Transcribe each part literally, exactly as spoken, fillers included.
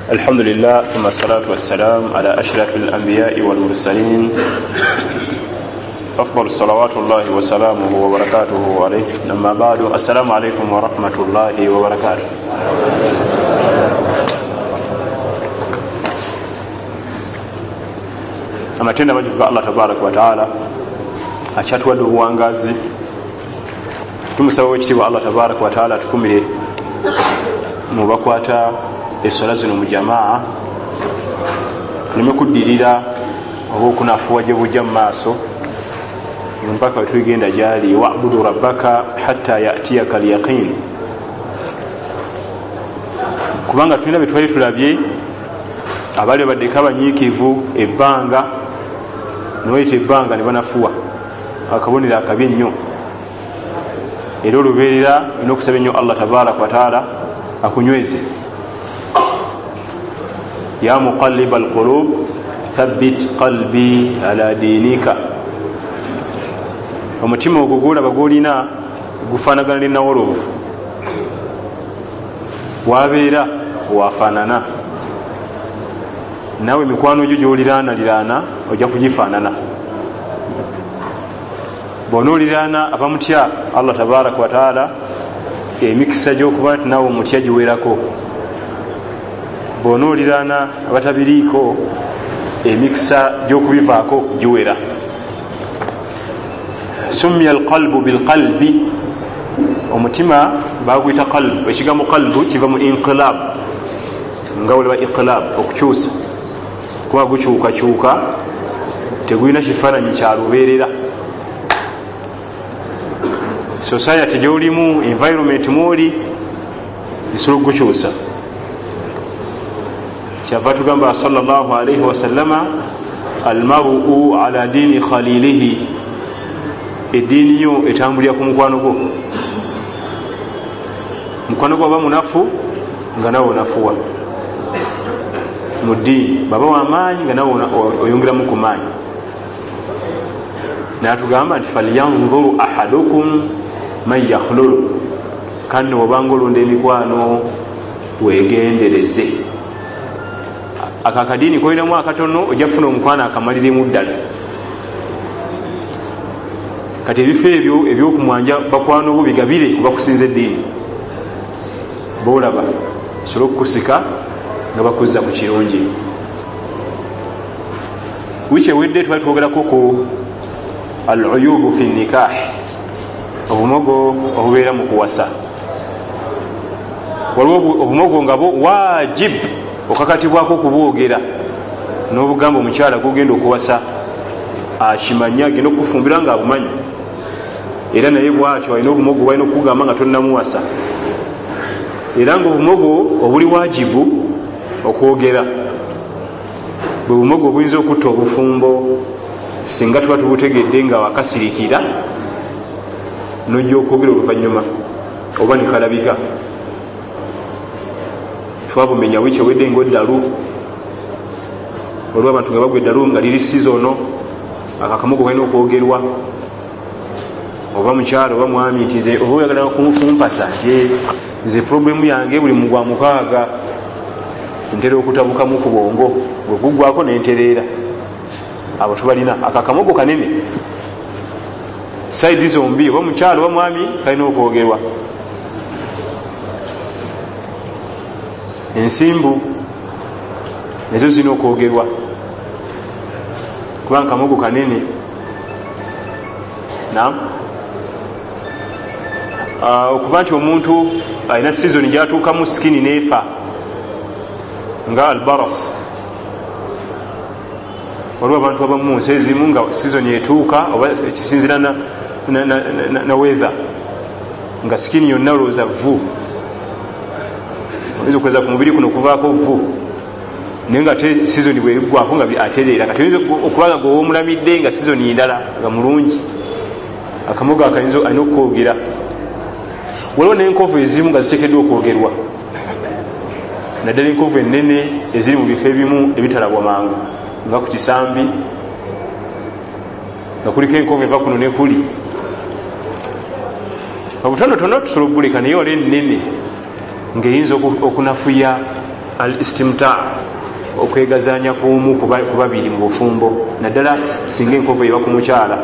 الحمد لله ثم الصلاة والسلام على أشرف الأنبياء والمرسلين أفضل صلوات الله وسلامه وبركاته عليه. أما بعد، السلام عليكم ورحمة الله وبركاته. amatenda bajuga Allah tabarak wa taala achatwadde obuwangazi. Tumusaba ekitiibwa Allah tabarak wa taala tukumire mu bakwata essola zino mu jamaa, tuleme kuddirira oba okunafuwa gye bujja mu maaso mpaka wetugenda gyali. wa'budu rabbaka hatta ya'tiyaka al-yaqin, kubanga tulina bye twali tulabye abali baddeko abanyiikivu ebbanga niwayita ebbanga ne banafuwa akabonero akabi ennyo. era olubeerera olina okusaba ennyo Allah tabaraka wa taala akunyweze. ya muqalliba alqulub thabbit qalbi ala dinika, omutima ogwo gwolaba gwolina gufaanagana ne nawolovu, wabeera wafaanana naawe emikwano gyo gyoliraanaliraana ojja kugifaanana. bw'onooliraana abamutya Allah tabaraka wa taala, emikisa gy'okuba nti naawe omutya giwerako. bw'onooliraana abatabiriiko, emikisa gy'okubivaako giwera. summiya alqalbu bilqalbi, omutima baguyita qalbu. ekigambo qalbu kiva mu inqilab, nga olaba inqilab okukyusa, kuba gukyukakyuka, tegulina kifaananyi kya lubeerera. society gyolimu, environment mwoli esobola okugukyusa. kyava tugamba sallallahu alaihi wasallama almaru ala diini khalilihi, eddiini yo etambulira ku mukwano gwo. mukwano gwo aba munafu nga nawe onafuwa mu ddiini, baba w'amaanyi nga nawe oyongeramu ku maanyi. natugamba nti falyanzuru ahadukum man yakhlul, kandi obanga olonda emikwano wegendereze. ako akadiini kolinamu akatono ojja kufuna omukwano akamalirimu ddala. kati ebifo ebyo ebyokumwanja bakwano bo bigabire kubakusinza eddiini, boolaba kisobola okukusika nga bakuzza ku kirungi. wiki ewedde twali twogerako ku al-uyubu fi nikah, obumogo obubeera mu kuwasa. waliwo obumogo nga bo wajib okakatibwako okubwogera n'obugamba omukyala gugenda okuwasa akimanye, agenda okufumbira nga abumanyi. era naye bwatyo alina obumogo bwalina okugamba nga tonnamuwasa. era nga obumogo obuli wajibu okwogera bwe bumogo obuyinza okutta obufumbo singa tuba tubutegedde nga wakasirikira nojja okwogera oluvannyuma oba nekalabika. twabumenya wiki ewedde ngaoddalu, olwo abantu nga bagwa eddalu nga liri sizono, akakamogo kalina okwogerwa. oba mukyalo oba mwami nti nze oba oyagala kumpasa nti nze problemu yange buli mugwa mukaaga ntera okutabukamu ku bwongo, bwe guggwako nentereera. abo tubalina akakamogo kanene saidi zombi, oba mukyalo oba mwami kalina okwogerwa. ensimbu nazo zirina okwogerwa kubanga kamogo kanene. naam Uh, okuba nti omuntu alina sizoni gyatuukamu sikini neefa nga albaras. waliwo abantu abamu mu nsi ezimu nga sizoni etuuka oba ekisinzira na, na, na, na, na weather nga sikini yonna looza vvu, oyinza okweza ku mubiri kuno okuvaako vvu, naye nga te sizoni bweggwako nga atereera. kati oyinza okubanga gwewomulamidde nga sizoni ndala nga mulungi, akamogo akayinza alina okukwogera. waliwo n'enkovu ezimu nga ziteekeddwa okwogerwa, naddala enkovu ennene eziri mu bifo ebimu ebitalabwa mangu nga ku kisambi, nga kuliko enkovu eva kuno ne kuli. obutonotono tusobola okugulika, naye ola ennene ng'eyinza okunafuya al istimta okwegazanya kumu ku babiri mu bufumbo naddala singa enkovu eba ku mukyala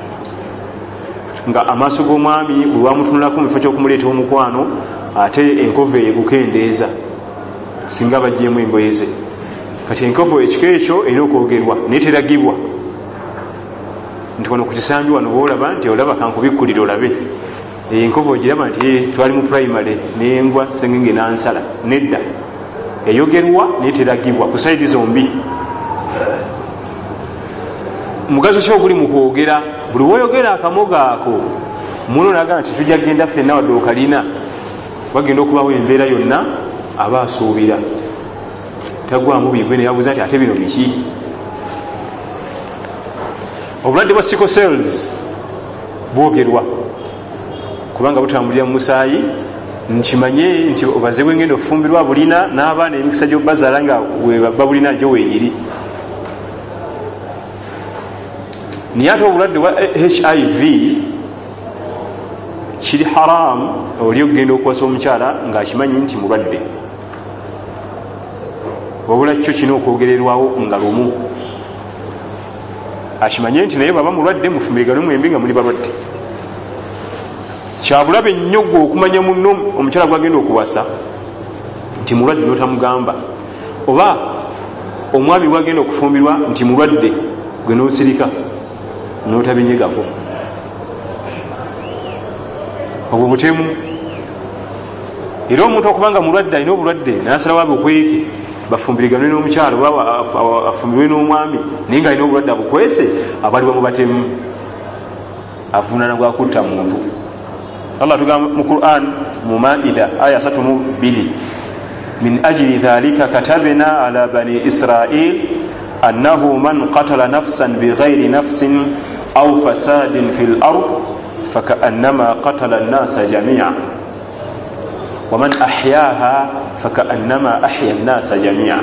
nga amaaso g'omwami bwe wamutunulako mu kifo ky'okumuleeta omukwano ate enkovu ebukendeeza singa bajjeemu engoye ze kati enkovu ekiko ekyo erina okwogerwa naye teragibwa nti wano ku kisambi wano boolaba nti olaba kankubikkulira olabe enkovu ogiraba nti twali mu primary nengwa sengenge nansala nedda eyogerwa naye teragibwa ku saidi zombi mugaso ki oguli mu kwogera buli woyogera akamoga ako muno nagamba nti tujja genda ffenna wadde okalina wagenda okubawo embeera yonna aba asuubira tagwamu bigwe neyabuuza nti ate bino biki obulwadde bwa sickle cells bwogerwa kubanga butambulira mu musaayi nkimanye nti obaze bwengenda okufumbirwa bulina n'abaana emikisa gyobazaala nga webaba bulina gyo weegiri naye ate obulwadde bwa H I V kiri haramu oli okugenda okuwasa omukyala ng'akimanyi nti mulwadde wabula kyo kina okwogererwawo nga lumu akimanye nti naye baba mulwadde mufumbirigano mwembi nga muli balwadde kyabulabe nnyo gwe okumanya munno omukyala gwagenda okuwasa nti mulwadde notamugamba oba omwami gwagenda okufumbirwa nti mulwadde gwe nosirika notabinyegako obwo butemu era omuntu okubanga mulwadde alina obulwadde nasalawo abe okweke bafumbiriganwe n'omukyalo oba afumbirwe n'omwami naye nga alina obulwadde abukwese abalibwa mu batemu avuunana gwakutta muntu Allah tugamba mu Quran mu Maida aya asatu mu bbiri min ajli dhalika katabna ala bani Israil annahu man qatala nafsan bighayri nafsin aw fasadin fil ard fakaannama qatala an-nasa jami'a wa man ahyaha fakaannama ahya an-nasa jami'a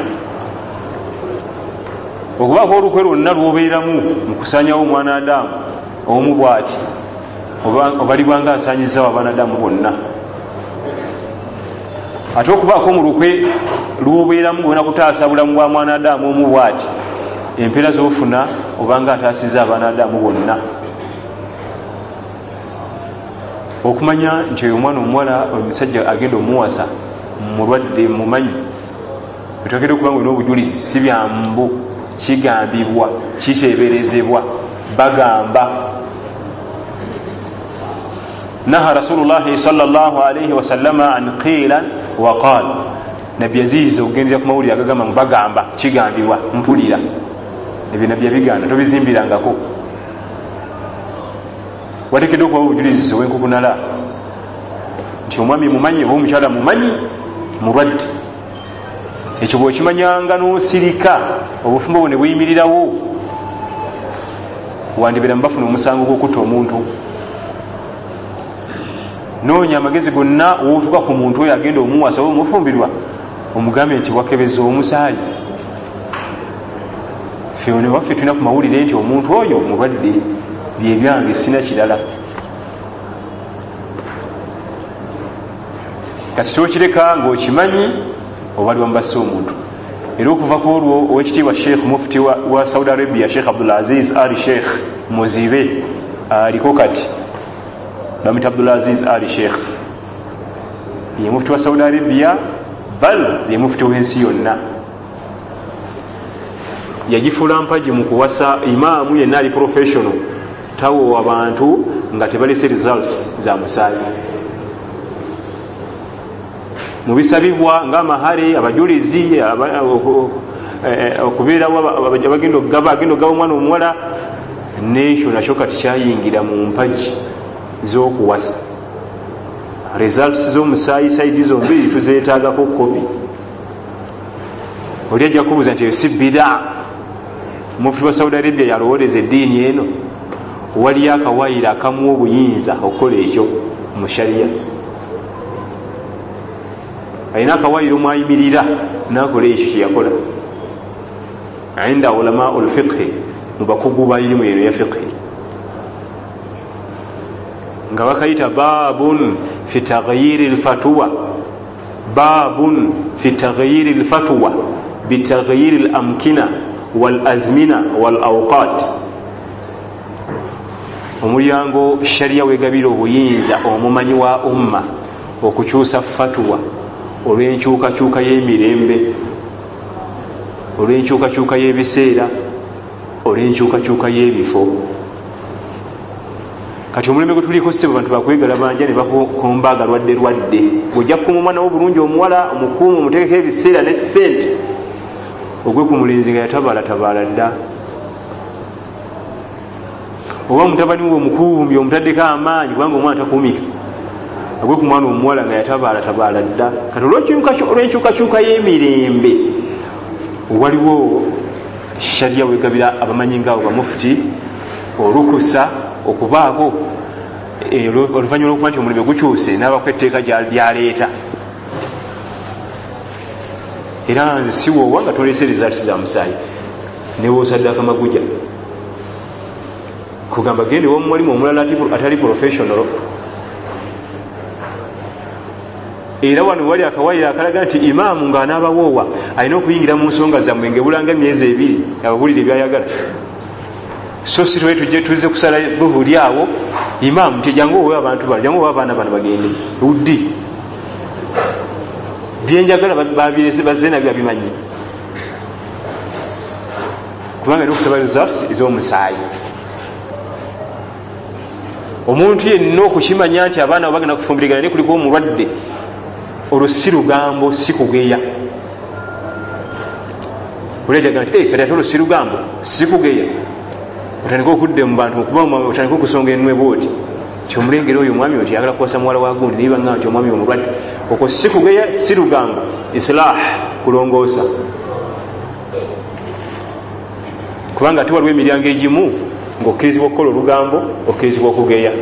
okuba ko olukwe lwonna lwobeeramu mu kusanyawo omwana Adamu omu bw'ati obalibwanga asanyizawo abanadamu bonna ate okubaako mu lukwe lwobeeramu gona kutaasa bulamu bwa mwanadamu omu bw'ati empeera z'ofuna obanga ataasiza abanadamu bonna okumanya nti oyo omwana omuwala omusajja agenda omuwasa mulwadde mumanyi etokera okuba nga n'obujulizi si byambu kigambibwa kiteeberezebwa bagamba naha rasulullahi sallallahu alayhi wasallama an qila wa qal nabbi yaziiza okugendera ku mawulire agagamba bagamba kigambibwa mpulira ebyo nabbi yabiganda tobizimbirangako watekedde okuba obujulizi obwenkukunala nti omwami mumanyi oba omukyala mumanyi mulwadde ekyo bwokimanyanga n'osirika obufumbo bwo ne buyimirirawo wandibeera mubafuna omusango gw'okutta omuntu noonya amagezi gonna wotuka ku muntu oyo agenda omuwasa oba omufumbirwa omugambe nti wakebeza omusaayi ffe ne waffe tulina ku mawulire nti omuntu oyo mulwadde byebyange sina kirala kasi tokireka ng'okimanyi obalibwa mubassa omuntu era okuva ku olwo owekitiibwa sheikh mufti wa, wa Saudi Arabia Sheikh Abdul Aziz Ali Sheikh muzibe aliko kati bamita Abdul Aziz Ali Sheikh ye mufti wa Saudi Arabia bal ye mufti w'ensi yonna yagifuula mpagi mu kuwasa imaamu yenna ali professional tawo abantu nga tebalese results za musaayi mu bisabibwa ng'amahale abajulizi okubeerawo abagenda okugaba agenda okugaba omwana omuwala nekyo nakyo kati kyayingira mu mpagi z'okuwasa results z'omusaayi saidi zombiri tuzeetaagako kopi oli ajja kubuuza nti eyo si bida mufti wa Saudi Arabia yalowooleza eddiini eno waliyo akawaayiro akamuwa obuyinza okukola ekyo mu sharia alina akawaayiro mwayimirira nakola ekyo kyeyakola inda ulama ulfiqhi mu bakugu ba irimu eno ya fiqhi nga bakayita babun fi taghyiri lfatwa babun fi taghyiri lfatwa bitaghyiri lamkina walazmina walawqat. Omulyango sharia wegabira obuyinza omumanyi wa umma okukyusa fatwa olw'enkyukakyuka y'emirembe, olw'enkyukakyuka y'ebiseera, olw'enkyukakyuka y'ebifo. Kati omulembe gwe tuliko ssebo bantu bakwegala banja ne bakomba agalwadde lwadde. Bw'ojja kukuuma omwana wo bulungi omuwala omukuuma omutegeko ebiseera ne ssente, ogwe ku mulenzi nga yatabaala dda. Oba mutabani we omukuumi omutaddeko amaanyi kubanga omwana takuumika, ogwe ku mwana omuwala nga yatabaala dda. Kati olw'enkyukakyuka y'emirembe waliwo sharia wegabira abamanyi ngaawo bamufuti olukusa okubaako oluvannyuma lw'okuba nti omulembe gukyuse n'abakweteeka lyaleeta. Era nze siwoowa nga toleese rizaati za musaayi newoosadde akamaguja kugamba gende w'omuwalimu omulala atali professional. Era wano wali akawayiro akalaga nti imaamu ng'anaabawoowa alina okuyingira mu nsonga zammwe ng'ebulanga emyezi ebiri abawulire byayagala. So si twe tujje tuze kusala buhuli awo imaamu tejangu owe abantu bano jangu owe abaana bano bagende uddi byenjagala babirese bazze nabyo babimanyi kubanga era okusaba results ez'omusaayi. Omuntu yenna okukimanya nti abaana abo bagenda kufumbirigana ne kuliko omulwadde, olwo si lugambo si kugeya. Olejagala nti kati ate olwo si lugambo si kugeya, otandika okudde mu bantu okuba otandika okusonga ennwe bwoti nti omulengere oyo omwami nti yagala kuwasa muwala wa gundi naye bangamba nti omwami omulwadde. Okwo si kugeya si lugambo, islah kulongoosa. Kubanga ate waliwo emiryango egimu ng'okkirizibwa okukola olugambo okkirizibwa okugeya.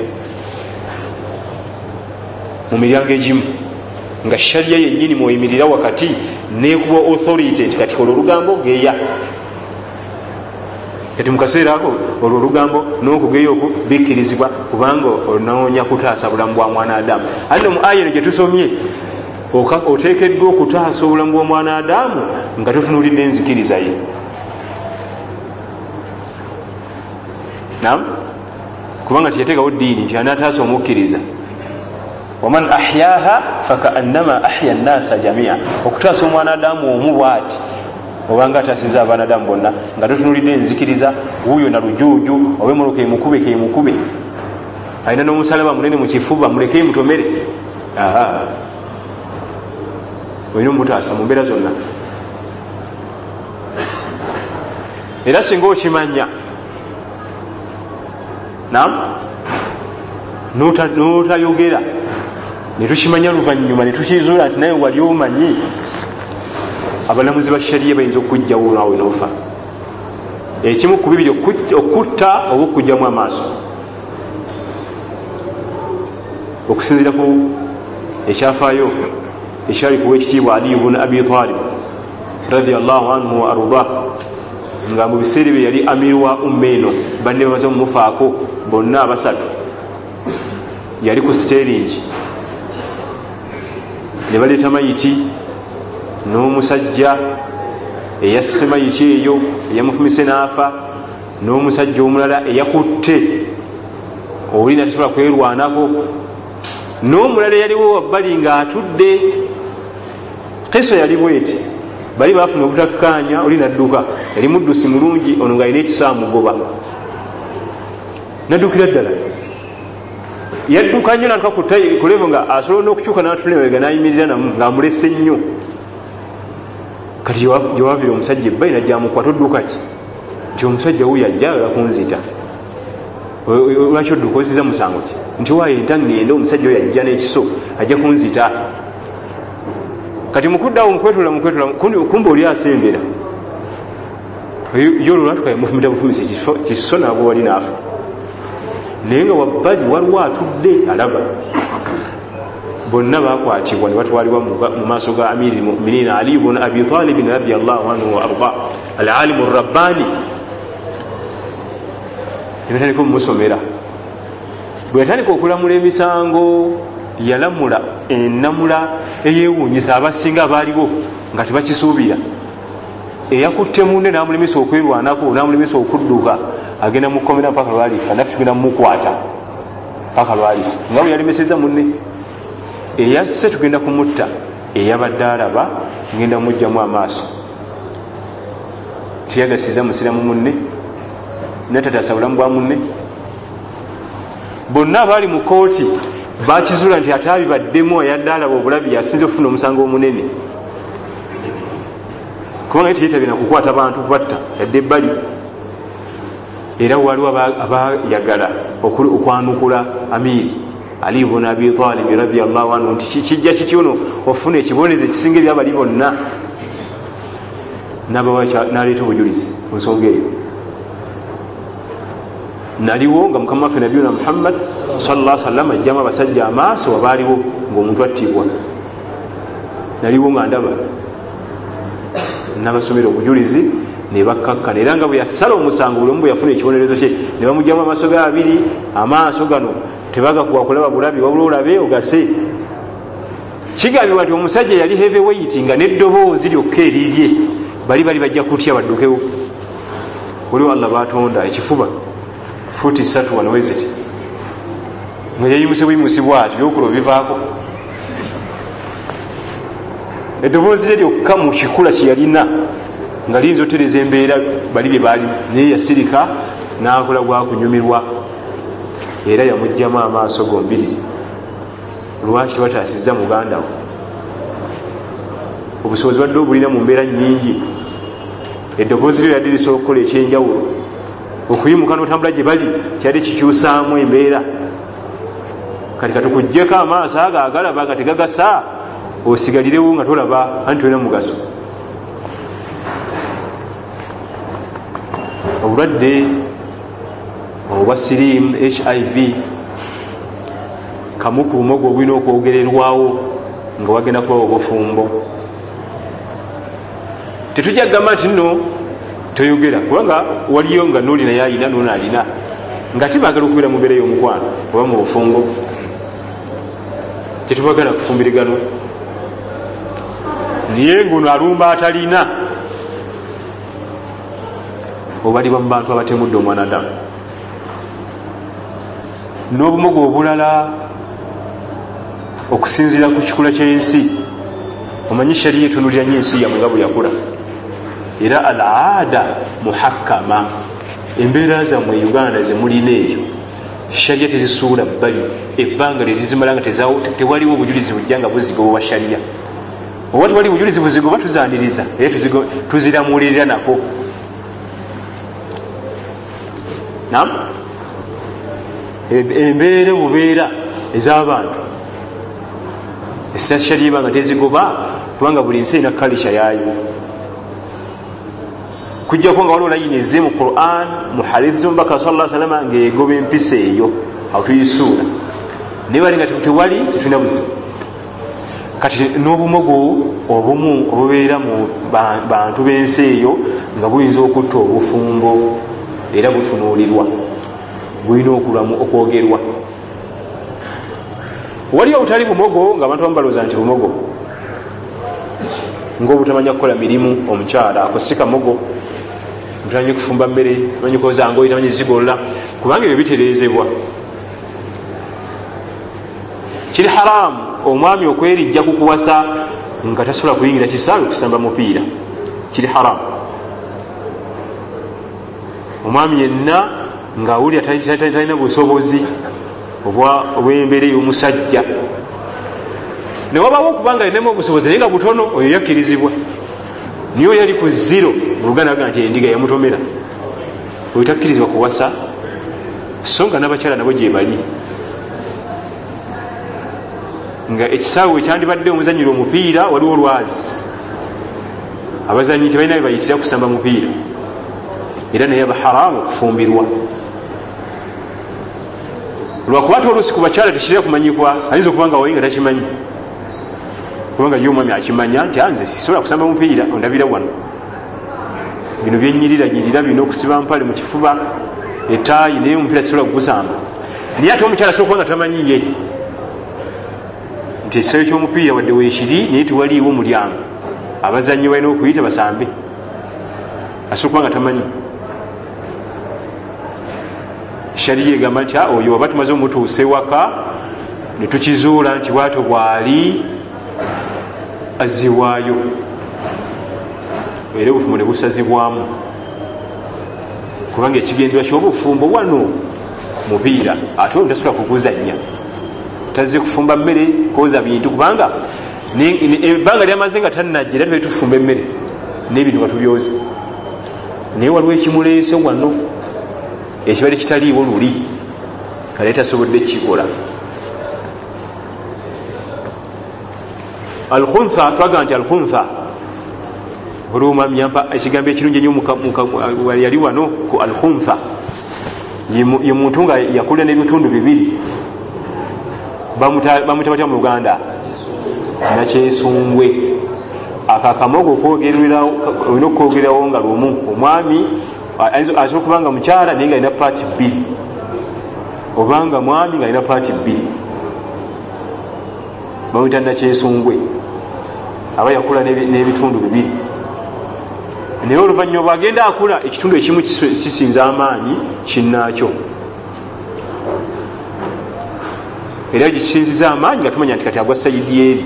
Mu miryango egimu nga sharia yennyini mweyimirira wakati neekuba authority nti kati kola olugambo geya. Kati mu kaseera ako olwo olugambo n'okugeya okwo bikkirizibwa kubanga onoonya kutaasa bulamu bwa mwana Adamu. Ate no mu aya eno gye tusomye oteekeddwa okutaasa obulamu bw'omwana Adamu nga totunuulidde enzikiriza ye. Naam, kubanga teyateekawo ddiini nti anaataasa omukkiriza. Waman ahyaha fakaannama ahya nnasa jamia. Okutaasa omwana Adamu omu bw'ati obanga ataasiza abaana Adamu bonna nga totunulidde enzikiriza wuuyo na lujuuju oba emmotoka emukube ke emukube alina n'omusalaba munene mu kifuba muleke emutomere. Aha, olina omutaasa mu mbeera zonna. Era singa okimanya naam n'otayogera ne tukimanya luvannyuma ne tukizuula nti naye wali omanyi, abalamuzi ba sharia bayinza okujjawo naawe n'ofa. Ekimu ku bibiri okutta oba okujjamu amaaso okusinziira ku ekyafaayo ekyali kuwa ekitiibwa Ali ibn Abi Talib radiyallahu anhu wa ardah, nga mu biseera bye yali amiru wa umma eno banne bamaze mumufaako bonna abasatu. Yali ku siteringi ne baleeta mayiti n'omusajja eyasse mayiti eyo eyamufumise n'afa, n'omusajja omulala eyakutte oli natasobola kwerwanako, n'omulala eyaliwo wabbali ng'atudde. Kiso yali bweti, bali baafuna obutakkaanya, oli nadduka, yali muddusi mulungi, ono nga alina ekisaamugoba, naddukira ddala. Yadduka nnyo natuka ku levo nga asobola n'okukyuka n'atulewega n'ayimirira namu ng'amulese nnyo. Kati gyewaavira omusajja ebbayi najjamukwata odduka ki nti omusajja wuyo ajja agala kunzita, lwaki odduka ozizza musango ki nti waayo enta ŋŋende omusajja oyo ajja n'ekiso ajja kunzita. Kati mukuddawo mukwetula mukwetula kumba oli asembera yo olwo lwatuka mufumita bufumisi kiso naagwo wali naafa, naye nga wabbali waliwo atudde alaba. Bonna bakwatibwa ne batwalibwa mu maaso ga amiri muminina Ali ibn Abi Talib radiyallahu anhu wa arda, al-alimu rabbani. Ne batandika omumusomera. Bwe yatandika okulamula emisango yalamula ennamula eyewuunyisa abasinga abaaliwo nga tebakisuubira. Eyakutte munne n'amulemesa okwerwanako n'amulemesa okudduka agenda mukomera mpaka lwalifa, naffe tugenda mumukwata mpaka lwalifa nga bwe yalemeseza munne. Eyasse tugenda kumutta, eyabadde alaba ngenda mujjamu amaaso tiyagasiza musiramu munne natatasa bulamu bwa munne. Bonna abaali mu kooti bakizuula nti ate abibaddemu ayadde alaba obulabi yasinze okufuna omusango omunene, kubanga yeteyetabye nakukwata bantu kubatta yadde ebbali. Era waliwo abayagala okwanukula Amiri Ali ibn Abi Talib radiyallahu anhu nti kijja kityono ofuna ekiboneze ekisinga ebyabali bonna, n'aleeta obujulizi ku nsonga eyo. Naliwo nga mukama waffe nabiyuna Muhammad sallallahu alaihi wasallam ajjamu abasajja amaaso abaaliwo ng'omuntu attibwa, naliwo nga ndaba n'abasomera obujulizi ne bakkakkana. Era nga bwe yasala omusango buli omu bwe yafuna ekibonerezo kye ne bamugjamu amaaso ge abiri. Amaaso gano tebagakuwa kulaba bulabi wabula olabe ogase. Kigambibwa nti omusajja yali heavyweight nga n'eddoboozi lyokka erirye bali bali bajja kutya baddukewo. Waliwo Allah batonda ekifuba futi ssatu wano weziti nga yeyimuse buyimusibwa ati byokulo bivaako. Eddoboozi lye lyokka mu kikula kye yalina nga liyinza otereza embeera bali bye baalimu, naye yasirika n'akola gwakunyumirwa. Era yamugjamu amaaso gombiriri. Lwaki bataasizza muganda we? Obusobozi badde obulina mu mbeera nnyingi. Eddoboozi lyo yadde lisobola okukola ekyenjawulo. Okuyimuka n'otambula gye bali kyali kikyusaamu embeera. Kati katukuggyeko amaaso ago agalaba nga tegagasa, osigalirewo nga tolaba anti tolina mugaso. Obulwadde obwa siriimu H I V kamu ku bumogo obulina okwogererwawo nga wagenda kubawo obufumbo. Tetujja kugamba nti nno toyogera, kubanga waliyo nga n'oli naye alina n'ono alina nga tibaagala okubeera mu mbeera y'omukwano oba mu bufumbo. Tetubagala kufumbiriganwa, naye ng'ono alumba atalina obalibwa mu bantu abatemudde omwanadamu. N'obumogo obulala okusinziira ku kikula ky'ensi, omanyi shariya etunulira nnyo ensi yamwe nga bwe yakula. Era al-aada muhakkama, embeera zammwe Uganda ze mulina eyo shariya tezisuula bbali ebbanga lye lizimala nga tewaliwo obujulizi bujja nga buzigoba shariya. Oba tewali bujulizi buzigoba tuzaaniriza era tuziramulirira nako. Naam, embeera obubeera ez'abantu essa shariya ebanga tezigoba, kubanga buli nsi erina kalisha yaayo. Kujjako nga waliwo layini ezze mu Quran mu hadithi z'omubaka sallallahu alaihi wasallam ng'egoba empisa eyo awo tuyisuula. Naye bali nga tewali tetulina buzibu. Kati n'obumogo obumu obubeera mu bantu b'ensi eyo nga buyinza okutta obufumbo era butunuulirwa, bulina okwogerwa. Waliyo obutali bumogo ng'abantu bamu balowooza nti bumogo ng'obutamanya kukola mirimu. Omukyala akusika mogo, tamanyi kufumba mmere, tamanyi kwoza ngoye, tamanyi zigolola, kubanga ebyo bitereezebwa. Kiri haramu omwami okwerijja kukuwasa nga tasobola kuyingira kisaawe kusamba mupiira. Kiri haramu omwami yenna ng'awulira talina busobozi obw'embeera ey'omusajja, ne wabawo okubanga alinamu obusobozi naye nga butono, oyo yakkirizibwa. Niyo yali ku zero mu Luganda baga nti endiga yamutomera, oyo takkirizibwa kuwasa. So nga n'abakyala nabo gye bali, nga ekisaawe ekyandibadde omuzanyira omupiira waliwo olwazi, abazanyi tebalina bye bayitira kusamba mupiira, era naye aba haramu okufumbirwa. Lwakuba oluusi ku bakyala tekirira kumanyikwa, ayinza okuba nga wayi nga takimanyi, kubanga ye omwami akimanya nti anze sisobola kusamba mupiira, ondabira wano bino byenyiriranyirira bino okusiba mpale mu kifuba etaayi, naye omupiira sisobola kugusamba. Naye ate omukyala asobola kuba nga tamanyiye nti ekisaawe ky'omupiira wadde weekiri naye tewaliiwo mulyango abazannyi balina okuyita basambe asobola kuba nga tamanyi shariya egamba nti oyo waba tumaze omutuusa ewaka ne tukizuula nti bwato bwali aziwaayo era obufumbo ne busazibwamu kubanga ekigendera ky'obufumbo wano mupiira ate ono tasobola kuguzannya tazze kufumba mmere kwoza bintu kubanga ebbanga lyamaze nga tannajja era tubali tufumba emmere n'ebintu nga tubyoza naye waliwo ekimuleese wano ekibadde kitaliiwo luli kale tasobodde kikola. Alkhuntha twaga nti alkhuntha oluma myampa ekigambo ekirungi ennyo yali wano ku alkhuntha ye muntu nga yakulira n'ebitundu bibiri bamuta batya mu Luganda nakyesungwe akakamogo kwogererawo olina okwogererawo nga lumu omwami asobola okubanga mukyala naye nga alina paati bbiri obanga mwami nga alina paati bbiri bamuyita nakyesungwe aba yakula n'ebitundu bibiri naye oluvannyuma bwagenda akula ekitundu ekimu kisinza amaanyi kinnaakyo era gikisinziza amaanyi nga tumanya nti kati agwa sayidi eri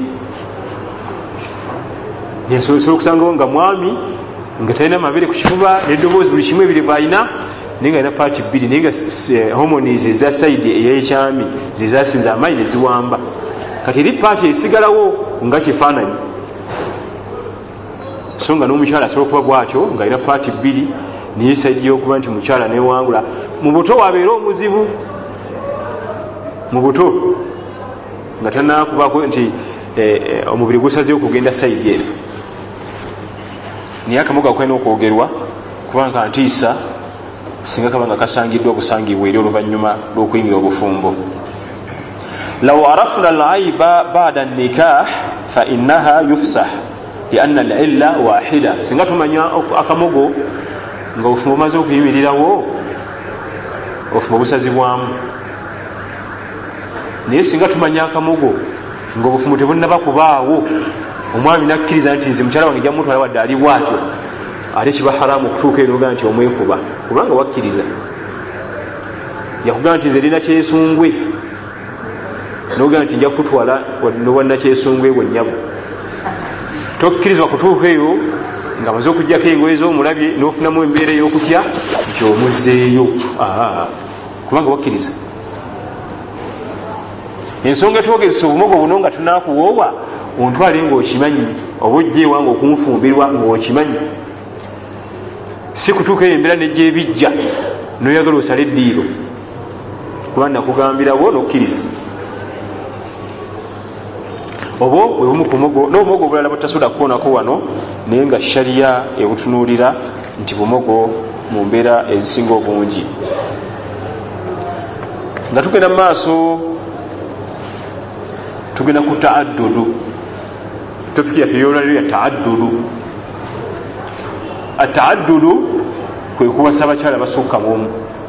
nyasobola okusangawo nga mwami nga talina mabere ku kifuba n'eddoboozi buli kimu ebiri baalina naye nga alina paati bbiri naye nga homonies eza sayidi ey'ekyami zezasinza amaanyi ne ziwamba kati eri paati esigalawo nga kifaananyi so nga n'omukyala asobola okuba bwatyo nga alina paati bbiri naye sayidi y'okuba nti mukyala newangula mu buto wabeera omuzibu mu buto nga tanakubako nti omubiri gusazeewo kugenda sayidi eri naye akamogo akalina okwogerwa kubanga ntiisa singa kaba nga kasangiddwa busangibwa eri oluvannyuma lw'okuyingira obufumbo. law arafna alaiba bada nikah fa innaha yufsah lianna alilla wahida singa tumanya akamogo nga obufumbo bumaze okuyimirirawo obufumbo busazibwamu naye singa tumanya akamogo nga obufumbo tebunnaba kubaawo omwami nakkiriza nti nze mukyala wange jja mutwala wadde ali bwatyo ate kiba haramu okutuuka eroga nti omwekuba kubanga wakkiriza yakugamba nti nze lina kyesungwe noga nti nja kutwala nowanna kyesungwe bwennyabo tokkirizibwa kutuuka eyo nga maze okugjako engoye z'omulabye n'ofunamu embeera ey'okutya nti omuzzeeyo kubanga wakkiriza. Ensonga twogezesa obumogo buno nga tunakuwoowa ontwale ng'okimanyi oba ojjeewa nga okunfumbirwa ng'okimanyi si kutuuka eyo embeera nejja ebijja n'oyagala osale eddiiro kuba nakugambirawo n'okkiriza obo bwe bumu ku mumogo n'obumogo obulala butasobola kukoonako wano naye nga shariya ebutunuulira nti bumogo mu mbeera ezisinga obungi. Nga tugenda mu maaso tugenda ku taaddudu topiki yaffe ey'olwaliro ya taaddudu. Ataaddudu kwe kuwasa abakyala basukka bomu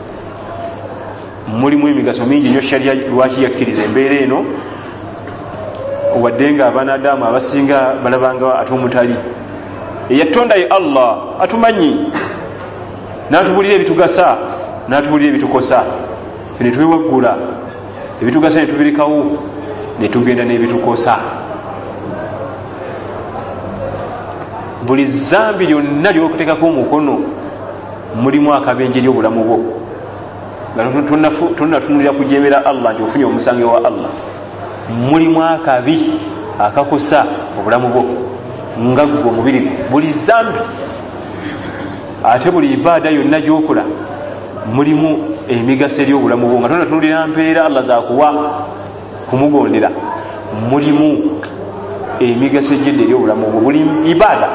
mulimu emigaso mingi nnyo shariya lwaki yakkiriza embeera eno wadde nga abanadamu abasinga balabanga ate omutali eyatonda ye Allah atumanyi n'atubulira ebitugasa n'atubulira ebitukosa ffe ne twewaggula ebitugasa ne tubirekawo ne tugenda n'ebitukosa. Buli zambi lyonna lyokuteekako omukono mulimu akabenje ly'obulamu bwo nga tonnatunulira kujemera Allah nti ofunye omusange wa Allah mulimu akabi akakosa obulamu bwo nga gwe omubiri buli zambi ate buli ibaada yonna gyokola mulimu emigaso ery'obulamu bwo nga tonnatunulira mpeera Allah zakuwa kumugondera mulimu emigaso egyedde ery'obulamu bwo buli ibaada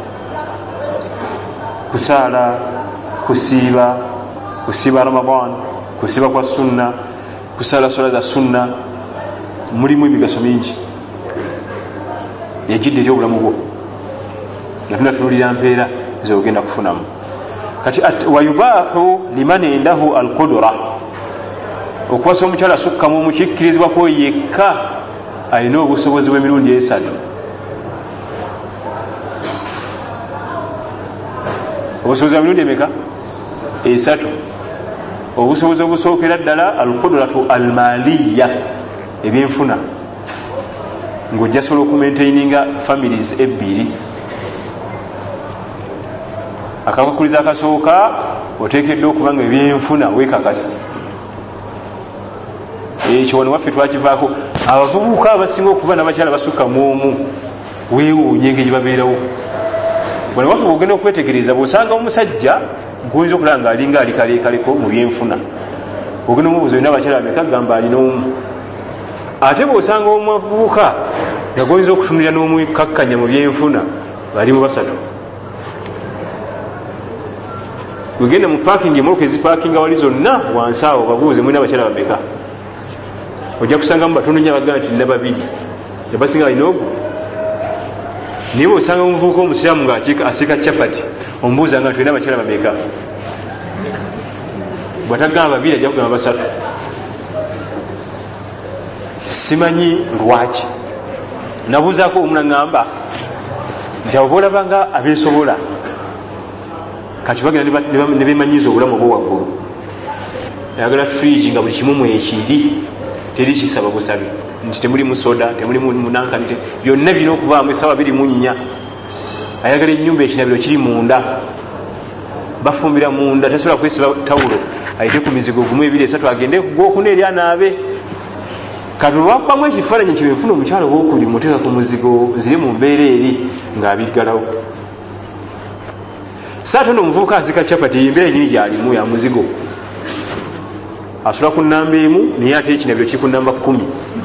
kusaala kusiiba kusiiba Ramadan kusiiba kwa sunna kusaala swala za sunna mulimu emigaso mingi egyedde ery'obulamu bwo nga tunatunulira mpeera zogenda kufunamu. Kati wayubahu liman indahu alqudra okuwasa omukyala asukkamu omukikkirizibwako yekka alina obusobozi bw'emirundi esatu. Obusobozi bwa mirundi emeka? Esatu. Obusobozi obusookera ddala alqudratu almaliya, ebyenfuna, ng'ojja sobola okumaintaininga families ebbiri. Akakakuliza akasooka oteekeddwa okuba nga ebyenfuna weekakasa. Ekyo wano waffe twakivaako. Abavubuka abasinga okuba n'abakyala basukka mu omu weewuunye engeri babeerawo. Wano waffe bw'ogenda okwetegereza bw'osanga omusajja gwoyinza okulaba ng'alinga ali kaleekaleko mu byenfuna, ogenda omubuuza olina abakyala bameka? Gamba alina omu. Ate bw'osanga omuvubuka nga gwoyinza okutunulira n'omwekakkanya mu byenfuna balimu basatu. Wegenda mu parking emmotoka ezipaakinga wali zonna wansi awo babuuze mulina abakyala bameka? Ojja kusangamu batono nnyo abagamba nti nina babiri, abasinga balina ogwo. Naye bw'osanga omuvubuka omusiraamu ng'asiika capati omubuuza nga tulina abakyala bameka? Bw'atagamba babiri ajja kugamba basatu. Simanyi lwaki. Nabuuzaako omu n'aŋŋamba nti abo boolaba nga abeesobola kati bagenda ne beemanyiiza obulamu obwo waggulu. Ayagala fridge nga buli kimu mwekiri, teri kisaba busabi, nti temulimu soda, temulimu munankani, byonna birina okuvaamu essaawa biri mu nnya. Ayagala ennyumba ekinabiro kiri munda, bafumbira munda, tasobola kwesiba tawulo ayite ku mizigo gumu ebiri esatu agende gwokuna eri anaabe. Kati olwakwamu ekifaananyi nti benfuna omukyalo owokubiri muteeka ku muzigo nzire mu mbeera eri ng'abiggalawo. Saate ono omuvubuka azika capati embeera enyini gy'alimu ya muzigo, asula ku nnamba emu naye ate ekinabiro kiri ku nnamba kkumi.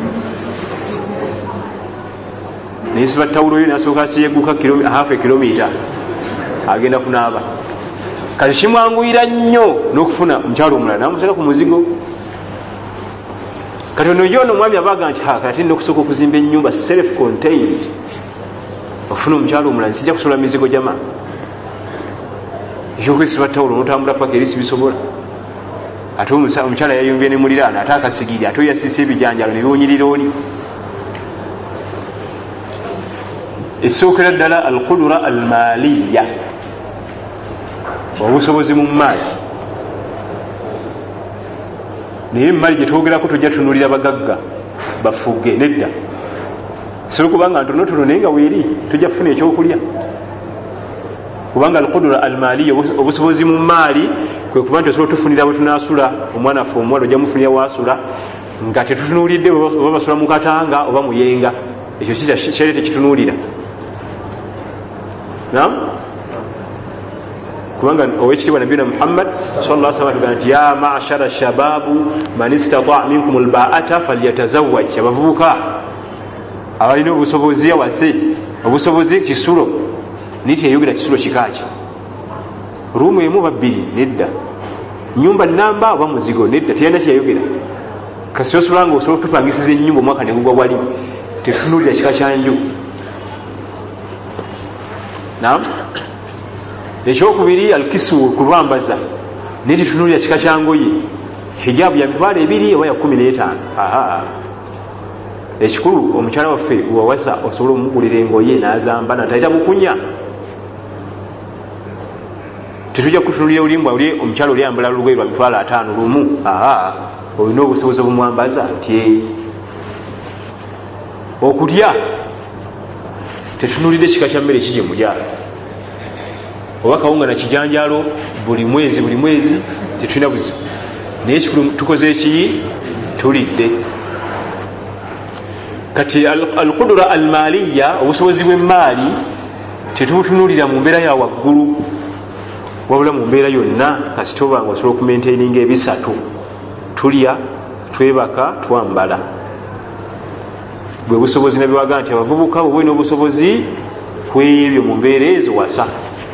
Nesiba tawulo yo nasooka asiyegguka half a kilomita agenda kunaaba. Kati kimwanguyira nnyo n'okufuna omukyalo omulala namusala ku muzigo. Kati ono yo ono omwami abaga nti ha kati nina okusooka okuzimba ennyumba self contained okufuna omukyalo omulala nsijja kusobola mizigo jama. Ekyokwesiba tawulo n'otambula paka eri sibisobola. Ate omukyala yayumbye ne muliraana ate akasigiri ate oyasiisa ebijanjalo ne biwunyirira oli. Esookera ddala alqudura almaliya, obusobozi mu maali. Naye emmali gye twogerako tojja tunulira bagagga bafuge nedda. Sobola kubanga ntonotono naye nga weeri tojja kufuna ekyokulya. Kubanga alqudura almaliya, obusobozi mu maali kwe kuba nti osobola tufunira bwe tunaasula. Omwana affe omuwala ojja mufunira waasula nga tetutunuulidde oba basula mu katanga oba muyenga. Ekyo kyali tekitunuulira. Naam, kubanga owekitiibwa nabiyuna Muhammad sallallahu alaihi wasallam nti ya ma'ashara shababu man istata' minkum alba'ata falyatazawwaj. Abavubuka abalina obusobozi awase, obusobozi kisulo niti yayogera kisulo kikaaki, ruumu emu babbiri nedda, nyumba namba oba muzigo nedda, teyana kyeyayogera. Kasi osobola nga osobola okutupangisiza ennyumba omwaka ne gugwa wali tetunuulira kika kyanju. Naam, ekyokubiri alkisu kulwambaza naye tetunuulira kika kyangoye. Hijabu ya mitwalo ebiri oba ya kumi n'etaano. Aha, ekikulu omukyala waffe wawasa osobola omugulira engoye n'azamba natayita bukunya. Tetujja kutunulira olimbwa oli omukyala oli ayambala lugoye lwa mitwalo ataano lumu. Aha, olina obusobozi obumwambaza nti okulya tetunulidde kika kya mmere kije mulyalo oba kawunga na kijanjalo buli mwezi buli mwezi tetulina buzibu. Naye ekikulu tukoze ekiyi tulidde. Kati alqudura almaliya, obusobozi bw'emmaali tetubutunulira mu mbeera ya waggulu wabula mu mbeera yonna kasitoba nga osobola okumaintaininga ebisatu: tulya, twebaka, twambala. Bwe busobozi nabyewaga nti abavubuka bwe bulina obusobozi kwebyo mu mbeera ezo wasa.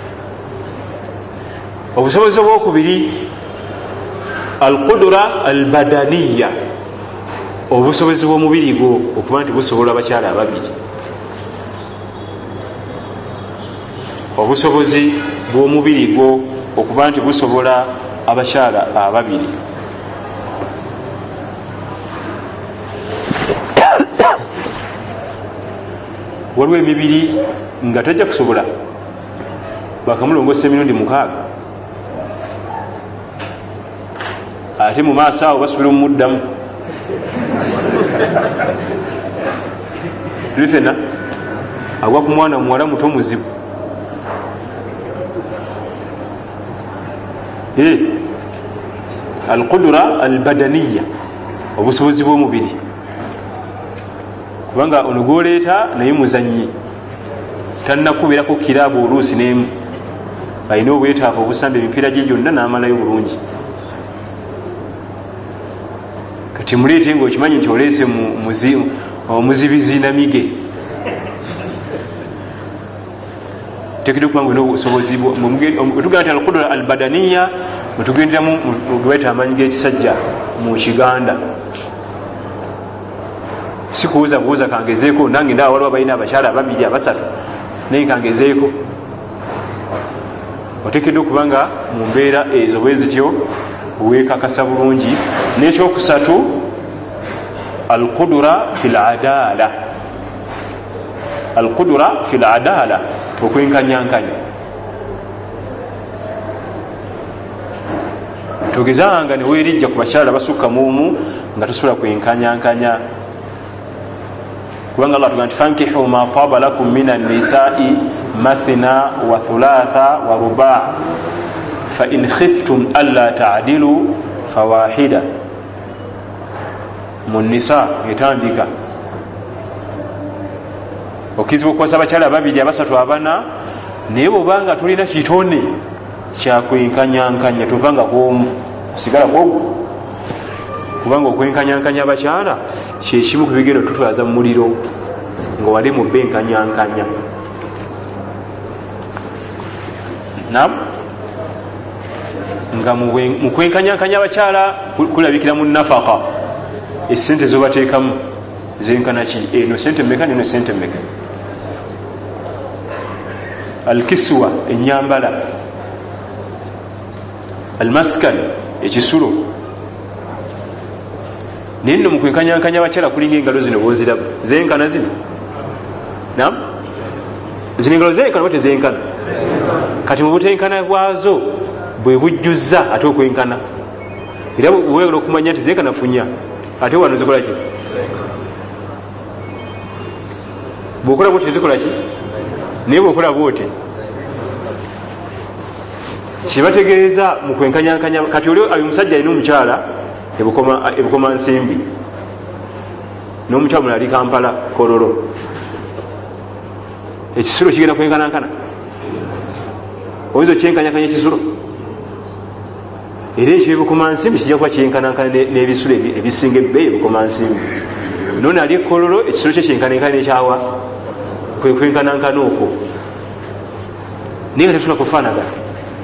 Obusobozi obwokubiri alqudura albadaniya, obusobozi bw'omubiri gwo okuba nti busobola abakyala ababiri. Obusobozi bw'omubiri gwo okuba nti busobola abakyala ababiri. waliwo emibiri nga tajja kusobola bakamulongosa emirundi mukaaga ate mu maaso awo basobola omuddamu tuli fena agwa ku mwana muwala muto muzibu alqudura albadaniya obusobozi bw'omubiri kubanga ono gwoleeta naye muzanyi tannakubeerako kiraabu oluusi n'emu alina obwetaavu obusamba emipiira gye gyonna n'amalayo bulungi kati muleete ngaokimanyi nti oleese omuzibizi namige tekidde okuba nga olina obusobozi wetugenda nti alqudura albadaniya mwetugenderamu gweta amanyi g'ekisajja mu kiganda sikuwuza buwuza kangezeeko nange ndaba waliwo balina abakyala ababiri abasatu naye kangezeeko otekeddwa okuba nga mu mbeera ezo bwe zityo weekakasa bulungi. N'ekyokusatu alqudura fi ladala, alqudura fi ladala okwenkanyankanya. Togezanga ne weerijja ku bakyala basukka muumu nga tosobola kwenkanyankanya, kubanga Allah tugamba fankihu ma taba lakum minan nisa'i mathna wa thulatha wa ruba' fa in khiftum alla ta'dilu fawahida. Mu nisa etandika okizibwa okukwasa abakyala babiri abasatu abana, naye bwobanga tulina kitone kyakwenkanyankanya tuvanga kwomu sigala kwogu, kubanga okwenkanyankanya abakyala kyekimu ku bigendo tutwaza mu muliro nga wali mu benkanyankanya. Nam nga mu kwenkanyankanya abakyala kulabikira mu nafaka, esente zobateekamu zenkana ki, eno sente mmeka neno sente mmeka. Alkiswa enyambala, almaskan ekisulo. Naye nno mu kwenkanyankanya abakyala kulinga engalo zino boziraba zenkana zino. Nam zino engalo zenkana oba tezenkana? Kati mu butenkana bwazo bwe bujjuzza ate okwenkana, era bwewera okumanya nti zenkana funya ate wano zikola ki? Bwokola bwoti tezikola ki? Naye bwokola bwoti kibategeeza mu kwenkanyankanya. Kati oli ayo omusajja alina omukyala ebukoma nsimbi n'omukyala mulala ali Kampala Kololo, ekisulo kigenda kwenkanankana? Oyinza okyenkanyakanya ekisulo? Era ekyo ebukoma nsimbi kijja kuba kyenkanankana n'ebisulo ebisinga ebbeeyi ebukoma nsimbi. Nona ali Kololo ekisulo kye kyenkanankana n'ekyawa kwe kwenkanankana okwo, naye nga tetula kufaanagana.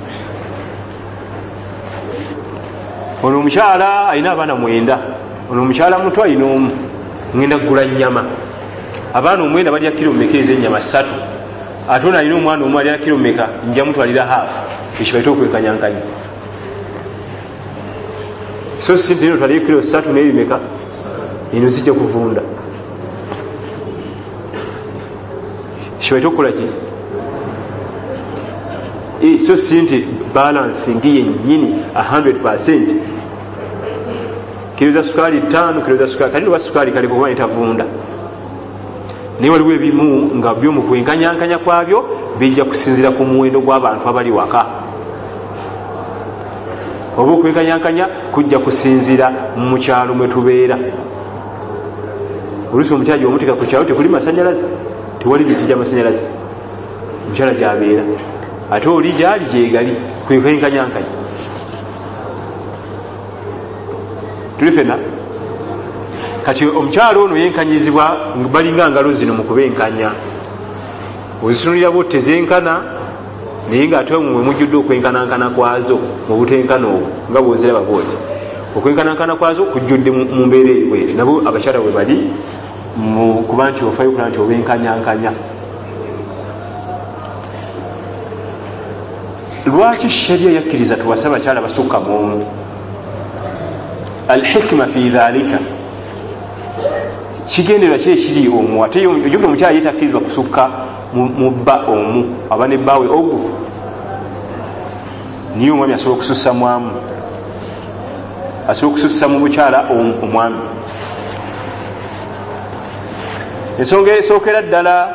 Ono omukyala alina abaana mwenda, ono omukyala muto alina omu. Ngenda kugula nnyama, abaana omwenda balya kiro mmeka ez'ennyama ssatu, ate ono alina omwana omu alina kiro mmeka, nja mutwalira haafu. Ekyo baita okwenkanyankanya. So si nti eno twaliyo kiro ssatu naye bimeka, eno zijja kuvunda. Ekyo baita okukola ki? E, so si nti balancing yennyini a hundred percent. Kilo za sukali tano, kilo za sukali kalino ba sukali kali kuba etavunda. Naye waliwo ebimu nga byo mu kwenkanyankanya kwabyo bijja kusinzira ku muwendo gw'abantu abali waka. Oba okwenkanyankanya kujja kusinzira mu kyalo mwe tubeera. Oluusi omukyala gy'omuteeka ku kyalo tekuli masanyalaze, tewali biti gy'amasanyalaze, omukyala gy'abeera. Ate oli gyali gyegali kwenkanyankanya. Tuli fena? Kati omukyalo ono yenkanyizibwa balinga ngalo zino mu kubenkanya. Ozitunulira bo tezenkana, naye nga ate mwe mujjudde okwenkanankana kwazo mu butenkano obwo nga bw'oziraba bwoti. Okwenkanankana kwazo kujjudde mu mbeera bweti. Nabo abakyala bwe bali mu kuba nti ofayo kulaba nti obenkanyankanya. Lwaki sharia yakkiriza tuwasa abakyala basukka mu? Alhikma fi dhalika, kigendererwa ki ekiri omu ate ojoge omukyala yetakkirizibwa kusukka mu bba omu aba ne bbaawe ogu niye omwami asobola okusussa mwamu asobola okusussa mu mukyala omwami. ensonga esookera ddala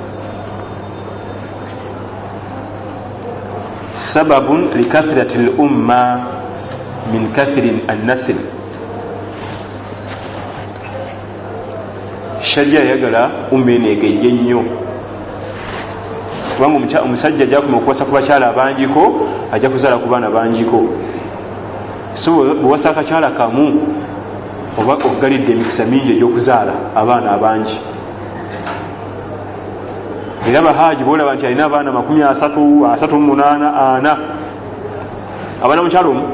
sababun likathirati l umma min kathiri annasil. sharia yayagala umma eno egejje nnyo kubanga omusajja ajja kuma okuwasa ku bakyala abangiko ajja kuzaala ku baana bangiko. so bwewasa akakyala kamu oba okugalidde emikisa mingi egy'okuzaala abaana abangi. era bahaaji boolaba nti alina abaana makumi asatu asatu mu munaana ana abaana mukyalo omu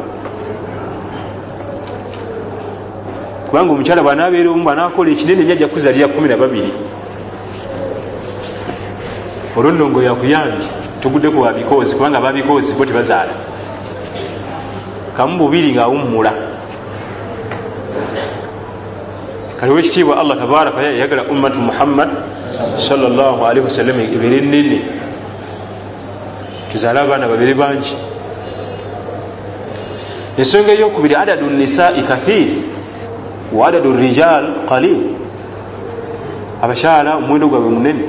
kubanga omukyala bw'anaabeera omu bw'anaakola ekinene nnyo ajja kuzaalira kumi na babiri. olwo nno ngo yakuyambye tugudde ku babikoozi kubanga ababikoozi bo tebazaala kamu bubiri ng'awummula. kaliwo ekitiibwa allah tabaraka yayagala ummatu muhammad sallallahu alaihi wasallam ebeere nnene tuzaale abaana babiri bangi. ensonga eyokubiri adadu nisai kathir wa adadu rijal qalil. abakyala omuwendo gwabwe munene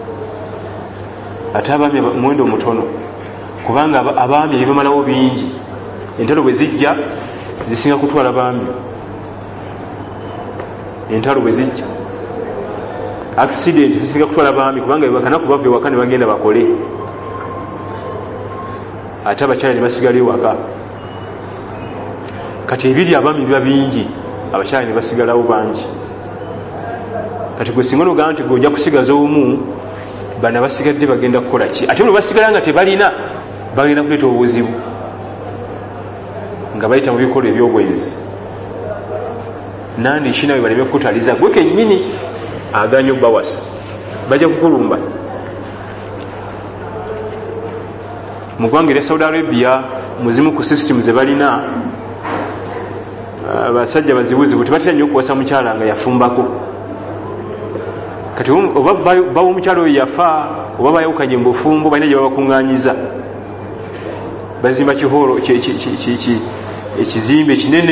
ate abaami omuwendo mutono kubanga abaami ebibamalawo bingi. entalo bwe zijja zisinga kutwala baami. entalo bwe zijja accident zisinga kutwala baami kubanga bebakana kubava ewaka ne bagenda bakole ate abakyala ne basigala ewaka. kati ebiri abaami biba bingi abakyala ne basigalawo bangi. kati gwe singa nogamba nti gweojja kusigaza omu bana basigadde bagenda kukola ki? ate bwe basigala nga tebalina bagenda kuleeta obuzibu nga bayita mu bikolwa ebyobwenzi. nandi kinawe baleme kukutaliza gwe kennyini aganya obbawasa bajja kukulumba. mu ggwanga erya Saudi Arabia muzimu ku system ze balina abasajja bazibuzibu tebatera nnyo okuwasa mukyala nga yafumbako. kati oba bawa omukyala oyo yafa oba bayawukanye mu bufumbo balina gye babakuŋŋanyiza bazimba kiholo ekizimbe kinene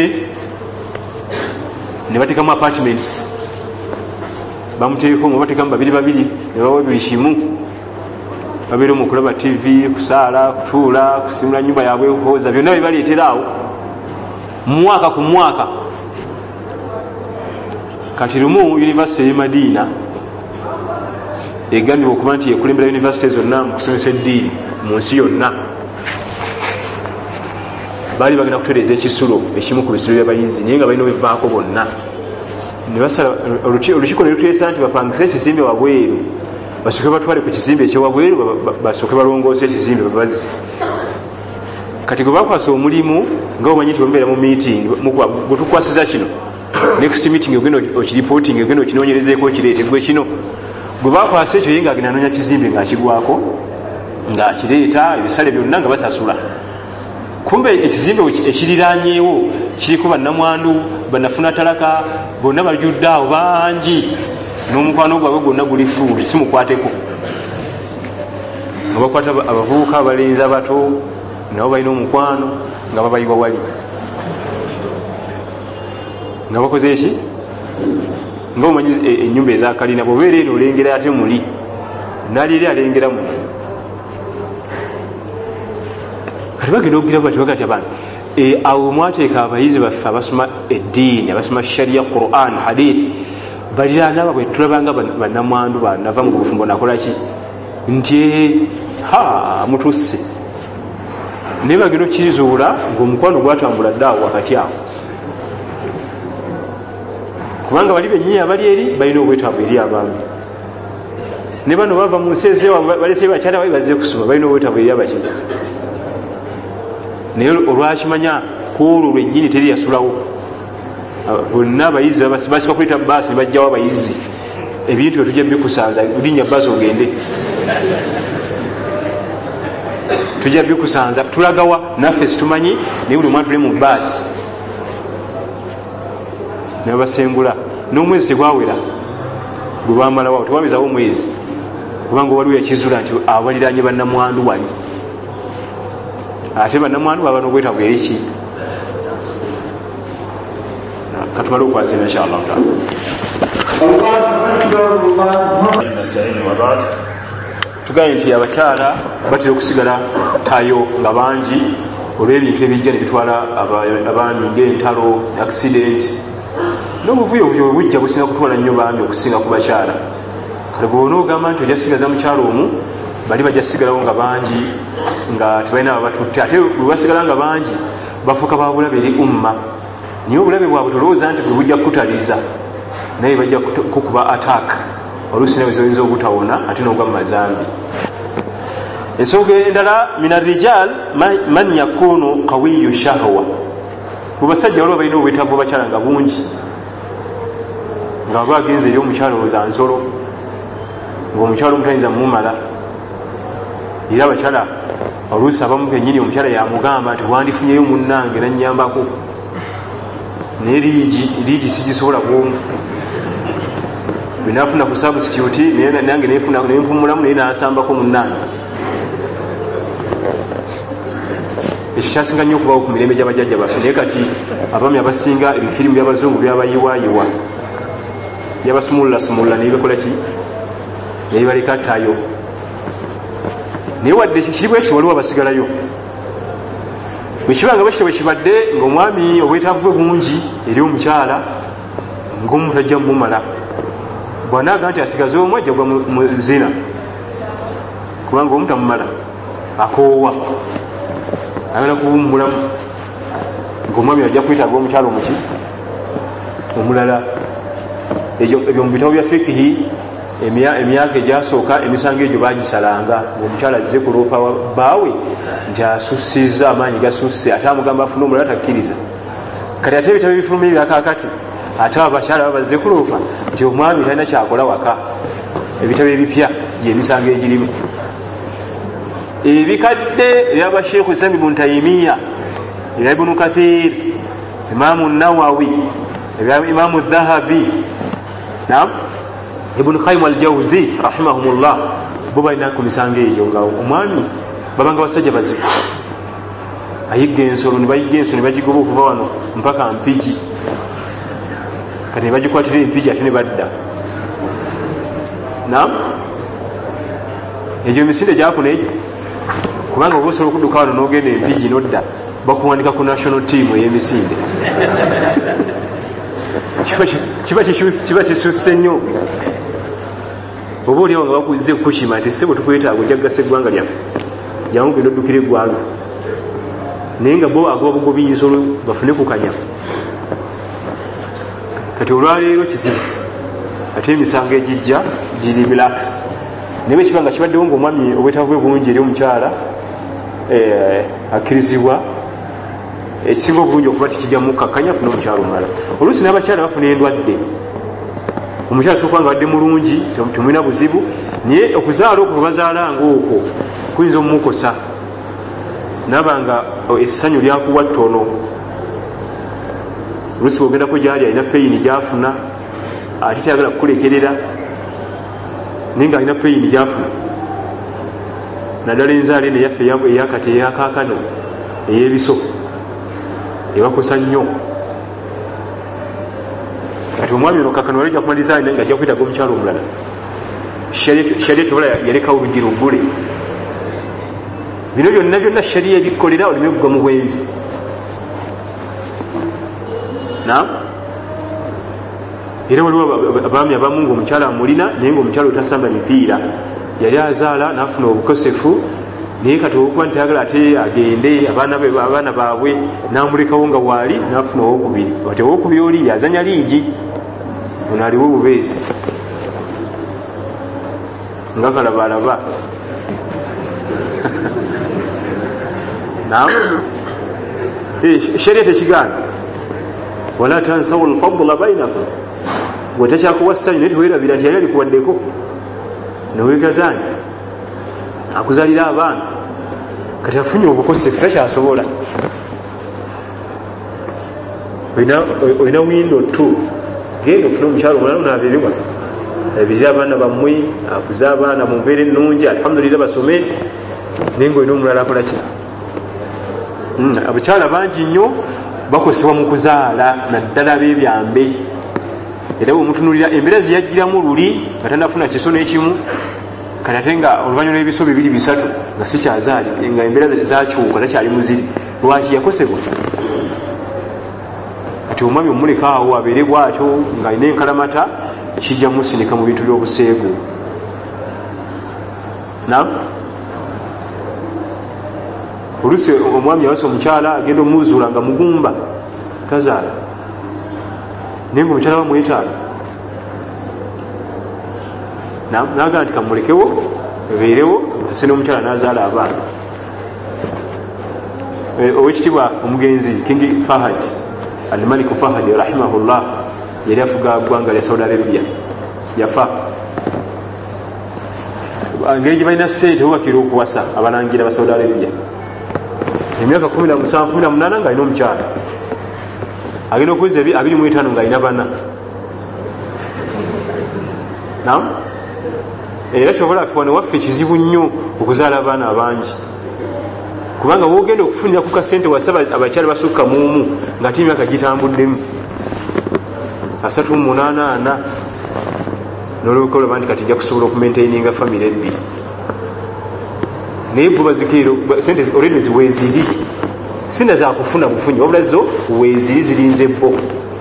ne batekamu apartments bamuteeko mubatekamu babiri babiri ne bawa buli kimu babeera mu kulaba tv kusaala kutuula kusimula nyumba yaabwe kuhooza byonna bibaleetera awo mwaka ku mwaka. kati lumu university y'e Madina egambibwa okuba nti yekulembera university zonna mu kusomesa eddiini mu nsi yonna baali bagenda kutereeza ekisulo ekimu ku bisulo by'abayizi naye nga balina obivaako bonna. ne basala olukiiko ne luteesa nti bapangise ekizimbe wabweru basooke batwale ku kizimbe ekyewabweru basooke balongoose ekizimbe babazi. kati gwe bakwasa omulimu nga omanyi nti bamubeera mu meeting gwe tukwasiza kino next meeting ogenda okiriporting ogenda okinoonyerezeeko okireete gwe kino gwe bakwasa ekyo ye nga agenda anoonya kizimbe ng'akigwako ng'akireeta ebisale byonna nga basasula. kumbe ekizimbe ekiriranyeewo kiriko bannamwandu bannafuna talaka bonna bajjudde awo bangi n'omukwano gwabwe gwonna guli fuuli si mukwateko. nga bakwata abavubuka abalenzi abato nabo balina omukwano nga babayiwa wali nga bakoze eki nga omanyi ennyumba ezakalina bwobeera eno olengera ate muli nali eri alengera mu. kati bagenda okugira bati bagati abantu awo mwateeka abayizi baffe abasoma eddiini abasoma sharia Quran hadith baliraana babwe tulabanga bannamwandu banava mu bufumbo nakolaki nti ha mutusse naye bagenda okkizuula ng'omukwano gwatambula dde awo wakati awo kubanga bali bennyini abali eri balina obwetaavu eri abaami. ne bano bava mu nsi ezeewa balese bakyala babi bazze kusoma balina obwetaavu eri abakiri. naye olwakimanya kuolwo lwennyini teri yasulawo bonna abayizi basika kuleta baasi ne bajjawo abayizi ebintu byetujja bikusanza linnya baasi ogende tujja bikusanza tulagawa naffe situmanyi naye buli omwana tuli mu baasi ne babasengula n'omwezi tegwawera gwe bamalawo tewabezawo omwezi kubanga waliwo yakizula nti awaliranye bannamwandu wali ate bannamwandu baba n'obwetavu eriki katubale okwazina inshallah taala tugaye nti abakyala batera okusigala tayo nga bangi olw'ebintu ebijja ne bitwala abaami ng'entalo accident n'obuvuyovuyo bwe bujja businga kutwala nnyo baami okusinga ku bakyala kale bwona ogamba nti ojja sigaza mukyalo omu bali bajja sigalawo nga bangi nga tebalina babatutte ate bwe basigala nga bangi bafuuka babulabe eri umma niye obulabe bwabwe tolowooza nti bwe bujja kukutaliza naye bajja kukuba attack oluusi nawe zoyinza obutawona ate n'ogwa mu mazambi. ensonga endala min arrijal man yakunu qawiyu shahwa mu basajja waliwo balina obwetaavu obakyala nga bungi nga baba agenza eri omukyala olowooza nsolo ng'omukyala omutayinza mumala era abakyala oluusi abamu kenyini omukyala yamugamba nti wandifunyeyo munnange nannyambako naye liigi liigi sigisobola bwomu bwenafuna ku substitute nange nempumulamu naye nasambako munnange. ekyo kyasinga nnyo okubawo ku mirembe gy'abajjajja baffe naye kati abaami abasinga ebifirimu by'abazungu byabayiwayiwa byabasumululasumulula nebikolaki nebibaleka tayo naye wadde kiri bwekyo waliwo abasigalayo bwekibanga bwekityo bwekibadde ngaomwami obwetaavu bwe bungi eri omukyala ng'omuntu ajja mumala bwanaga nti asigaze omu ajja gwa mu zina kubanga omu tamumala akoowa ayagala kuwummulamu ng'omwami ajja kwetaaga omukyala omuki omulala. ebyo mu bitabo bya fikihi emyaka egyasooka emisango egyo bagisalanga ng'omukyala azze kuloopa bbaawe nti asussizza amaanyi gasusse ate amugamba afune omulala takkiriza. kati ate ebitabo ebifuluma ebyakaakati ate abakyala babazze kuloopa nti omwami talina kyakola waka. ebitabo ebipya gyemisango egirimu ebikadde ebyaba sheikhu islam ibn taimiya ebya ibunu kathir imamu nawawi ebya imamu dhahabi naam ibn qayyim al-jawzi rahimahumullah bo balina ku misango egyo nga omwami babanga basajja bazibu ayigga ensolo ne bayigga ensolo ne bagigoba okuva wano mpaka mpigi kati ne bagikwatira empigi ate ne badda naam egyo emisinde gyakuna egyo kubanga oba osobola okudduka wano n'ogenda empigi nodda bakuwandika ku national team ey'emisinde kiba kisusse nnyo oba oliawo nga bakuze kukima nti sebo tukwetaaga ojja kugasa eggwanga lyaffe jangu genda oddukira eggwanga naye nga bo agoba bugobi nsolo bafune kukanya. kati olwaleero kizibu ate emisango egijja giri relax naye bwekiba nga kibaddewo ngaomwami obwetaavu bwe bungi eri omukyala akkirizibwa ekisinga obulungi okuba tikijja mukakkanya afune omukyala omulala. oluusi n'abakyala bafuna endwadde omukyala sokuba nga badde mulungi temulina buzibu naye okuzaala okwo bazaalanga okwo kuyinza omumukosa nabanga essanyu lyakuwa ttono oluusi bwogendako gyali alina peyini gyafuna ate tyagala kukulekerera naye nga alina peyini gyafuna naddala enzaala eno eyaffe eyakati eyakaakano ey'ebiso ebakosa nnyo. kati omwami ono kakano wali jakumaliza nga ajja kwetaga omukyalo omulala shariya tebala yalekawo olugi luggule. bino byonna byonna shariya ebikolera olime okugwa mu bwenzi naam. era waliwo abaami abamu ngaomukyala amulina naye ngaomukyala otasamba mipiira yali azaala nafuna obukosefu naye kati okuba nti ayagala ate agende abaana baabwe namulekawo nga waali nafuna owokubiri ati owokubiri oli yazanya liigi ono aliwo obubeezi nga kalabalaba naam. shariya tekigaana wala tansawu alfadla bainakum wetakyakuwa ssanyu naye tewerabira nti yali alikuwaddeko newegazanya akuzalira abaana kati afunye obukosefu takyasobola olina windo tu genda ofune omukyalo omulala onaabiribwa ebirira abaana bammwe akuza abaana mu mbeera ennungi alhamdulillah basome naye nga olina omulala akola ki abakyala bangi nnyo bakosebwa mu kuzaala naddala bebyambe era bwemutunulira embeera zeyajjiramu luli nga tanafuna kiso n'ekimu kati ate nga oluvannyuma lw'ebiso bibiri bisatu nga sikyazaali nga embeera zakyuka takyali muziri lwaki yakosebwa kati omwami omulekaawo abeere bwatyo nga alina enkalamata kijja musinika mu bintu by'obuseegu na olusi omwami yawasa omukyala agenda omuzuula nga mugumba tazaala naye nga omukyala bamwetaaga naga nti kamulekewo ebeerewo ase n'omukyala nazaala abaana owekitibwa omugenzi King Fahad Al-Malik Fahad rahimahullah yali afuga ggwanga lya Saudi Arabia yafa engeri gye balina ssente bubakira okuwasa abalangira ba Saudi Arabia emyaka kumi na musanvu kumi na munaana nga alina omukyala agenda okuweza abiri mu etaano nga alina bana nam era kyobola afe wano waffe ekizibu nnyo okuzaala abaana abangi kubanga wogenda okufunira ku kasente wasaba abakyala basukka muumu nga ate emyaka gitambuddemu asatu mu munaana ana n'olwoka olaba nti kati nja kusobola okumaintaininga famire ebbiri naye buba zikiro sente olwene ziweeziri sina zakufuna bufunyi wabula zo weeziri zirinze bo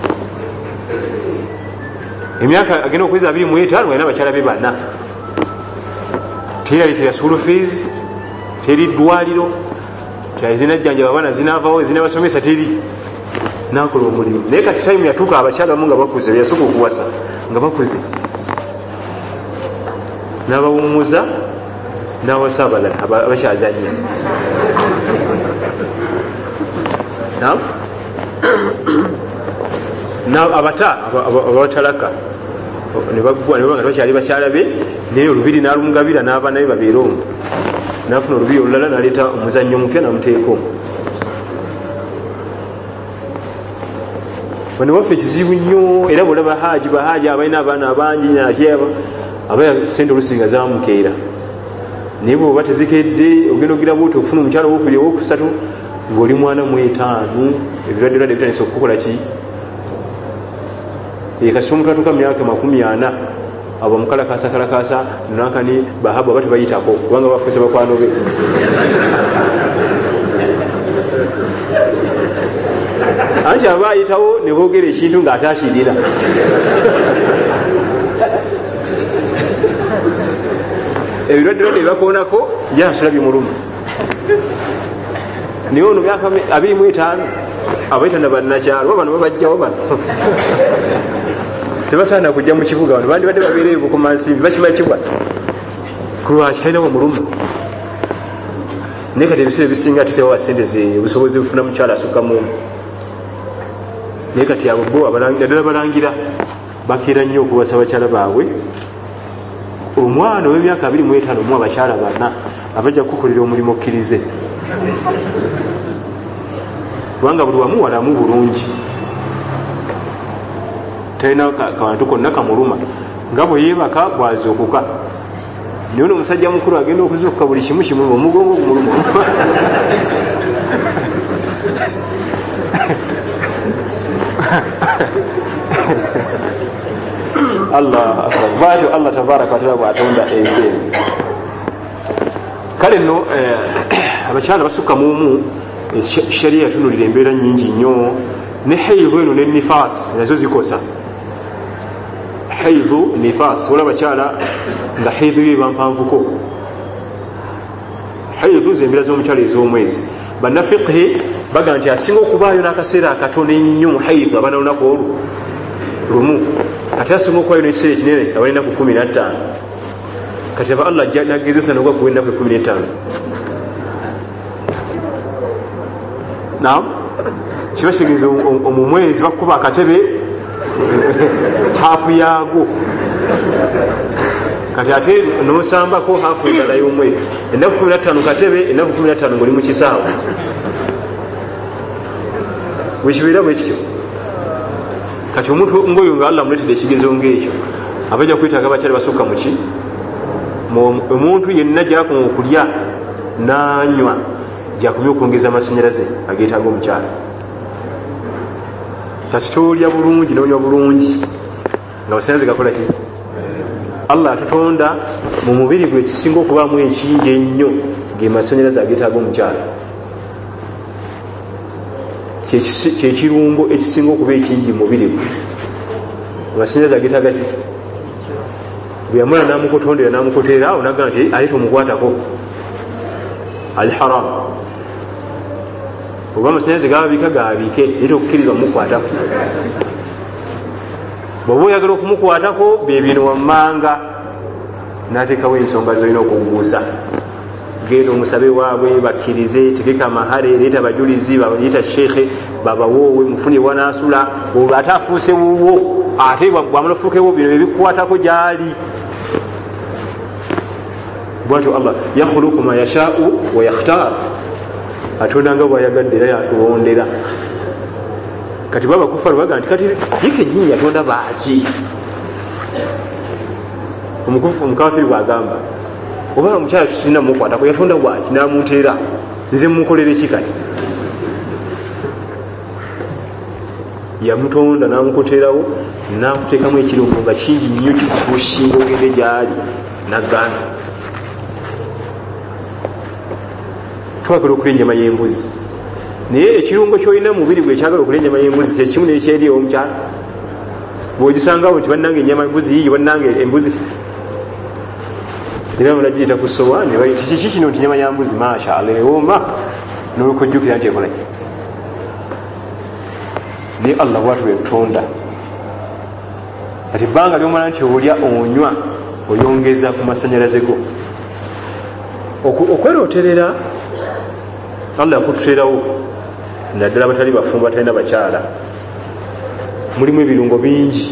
emyaka agenda okuweza abiri mu etaano alina abakyala be bana teralekera school fees teri ddwaliro zinajjanjaba abaana zinaavawo zinabasomesa teri nakola omulimu naye kati time yatuuka abakyala bamu nga bakuze beyasooka okuwasa nga bakuze n'abawummuza n'awasa abalala abakyazanya abata abatalaka nebagwa nga bakyali bakyala be naye olubiri n'alumugabira n'abaana be babeere omu nafuna olubiri olulala naleeta omuzannyo omupya namuteeka omu bano waffe ekizibu nnyo era bwolaba haji bahaji abalina abaana abangi aba sente olusinga zamukeera naye bwoba tezikedde ogenda ogira bwoti okufuna omukyala owokubiri owokusatu ng'oli mwana mu etaano ebirwadde lwadde bitandisa okukola ki kasita omuntu atuuka mu myaka makumi ana aba mukalakasa kalakasa nakani bahabu aba tebayitako kubanga bafuuse bakwano be anti aba ayitawo ne boogera ekintu ng'ataakirina ebirwadde lwadde bibakoonako yasula bimuluma naye ono myaka abiri mu etaano abaitana bannakyalo bano babajjawo bano tebasaana kujja mu kibuga wano bandi badde babeereyo bukomansimbi bakibakibwa kulwaki talinawo muluma naye kati ebiseera ebisinga titewawa sente obusobozi bufuna mukyala asukka mumu naye kati abo bo naddala balangira bakeera nnyo okuwasa bakyala baabwe omwana ow'emyaka abiri mu etaano mu abakyala bana abajja kukukolera omulimu okkirize kubanga buli wamu walamu bulungi talina kabantu konna kamuluma nga bwe yeebaka bwazuukuka naye ono omusajja mukulu agenda okuzuukuka buli kimu kimuluma omugongo gumuluma allah akbar bwatyo allah tabaraka wataala bwatonda ensi eno kale nno abakyala basukka muumu sharia yatunulira embeera nyingi nnyo ne haidhu eno ne nifas nazo zikosa haidhu nifas wala bakyala nga haidhu yeba mpanvuko haidhu zembeera z'omukyala ez'omwezi bannafiqhi baga nti asinga okubaayo n'akaseera akatono ennyo mu haidhu abaana lunaku olwo lumu ate asinga okubaayo n'ekiseera ekinene abali ennaku kumi na ttaano kati aba allah nagezesa nogwa kuwa ennaku ekumi n'ettaano naam kiba kitegeeza omumwezi bakuba akatebe haafu yaago kati ate nosambako haafu endala y'omwezi ennaku kumi na ttaano katebe ennaku kumi na ttaano ng'oli mu kisaawe wekibeera bwe kityo kati omuntu ngoyo nga allah muletedde ekigezo ng'ekyo abajja kwetaaga bakyali basukka muki omuntu yenna gyakoma okulya nanywa gyakumya okwongeza amasanyalaze ageetaaga omukyala. kasita olya bulungi nonywa bulungi nga basanyalaze gakola ki? Allah atutonda mu mubiri gwe ekisinga okubaamu ekingi ennyo ge masanyalaze ageetaaga omukyala. kyekirungo ekisinga okuba ekingi mu mubiri gwe amasanyalaze ageetaaga ki? bwe yamula namukotondera namukoteera awo naga nti ate tomukwatako ali haram. oba amasanyalaze gababika gabike naye tokukkiriza mumukwatako. bwoba oyagala okumukwatako bebino wammanga nateekawo ensonga zolina okuguusa. genda omusabe waabwe bakkirize, tegeka mahare, leeta bajulizi, bayita sheekhe babawoowe, mufuni wanasula. olwo ate afuuse wuwo ate bwamulafuukewo bino bebikukwatako gyali. bwatyo Allah yakhuluqu ma yashaa'u wa yakhtar, atonda nga bwayagadde era yatulondera. kati baba kufaru baga nti kati yike nyinyi yatonda baaki? omukufu omukafiri bwagamba oba omukyala tutina mukwatako yatonda bwaki namuteera nze mukolere ki? kati yamutonda namukoteerawo nakuteekamu ekirungo nga kingi nnyo kikukushinga ogende gyali nagana. twagala okulya ennyama y'embuzi naye ekirungo kyolina mubiri gwe kyagala okulya ennyama y'embuzi kyekimu nekyeri omukyala. bwogisangawo nti bannanga ennyama embuzi yiyo bannanga embuzi era mulagiyita ku sowaani kiki kino nti nyama ya mbuzi mashallah ewoma nolukujjukira nti ekola ki? naye Allah bwatu bwetutonda. kati ebbanga lyomala nti olya onywa oyongeza ku masanyalaze go okwerooterera. Allah yakututeerawo naddala abatali bafumbo batalina bakyala, mulimu ebirungo bingi.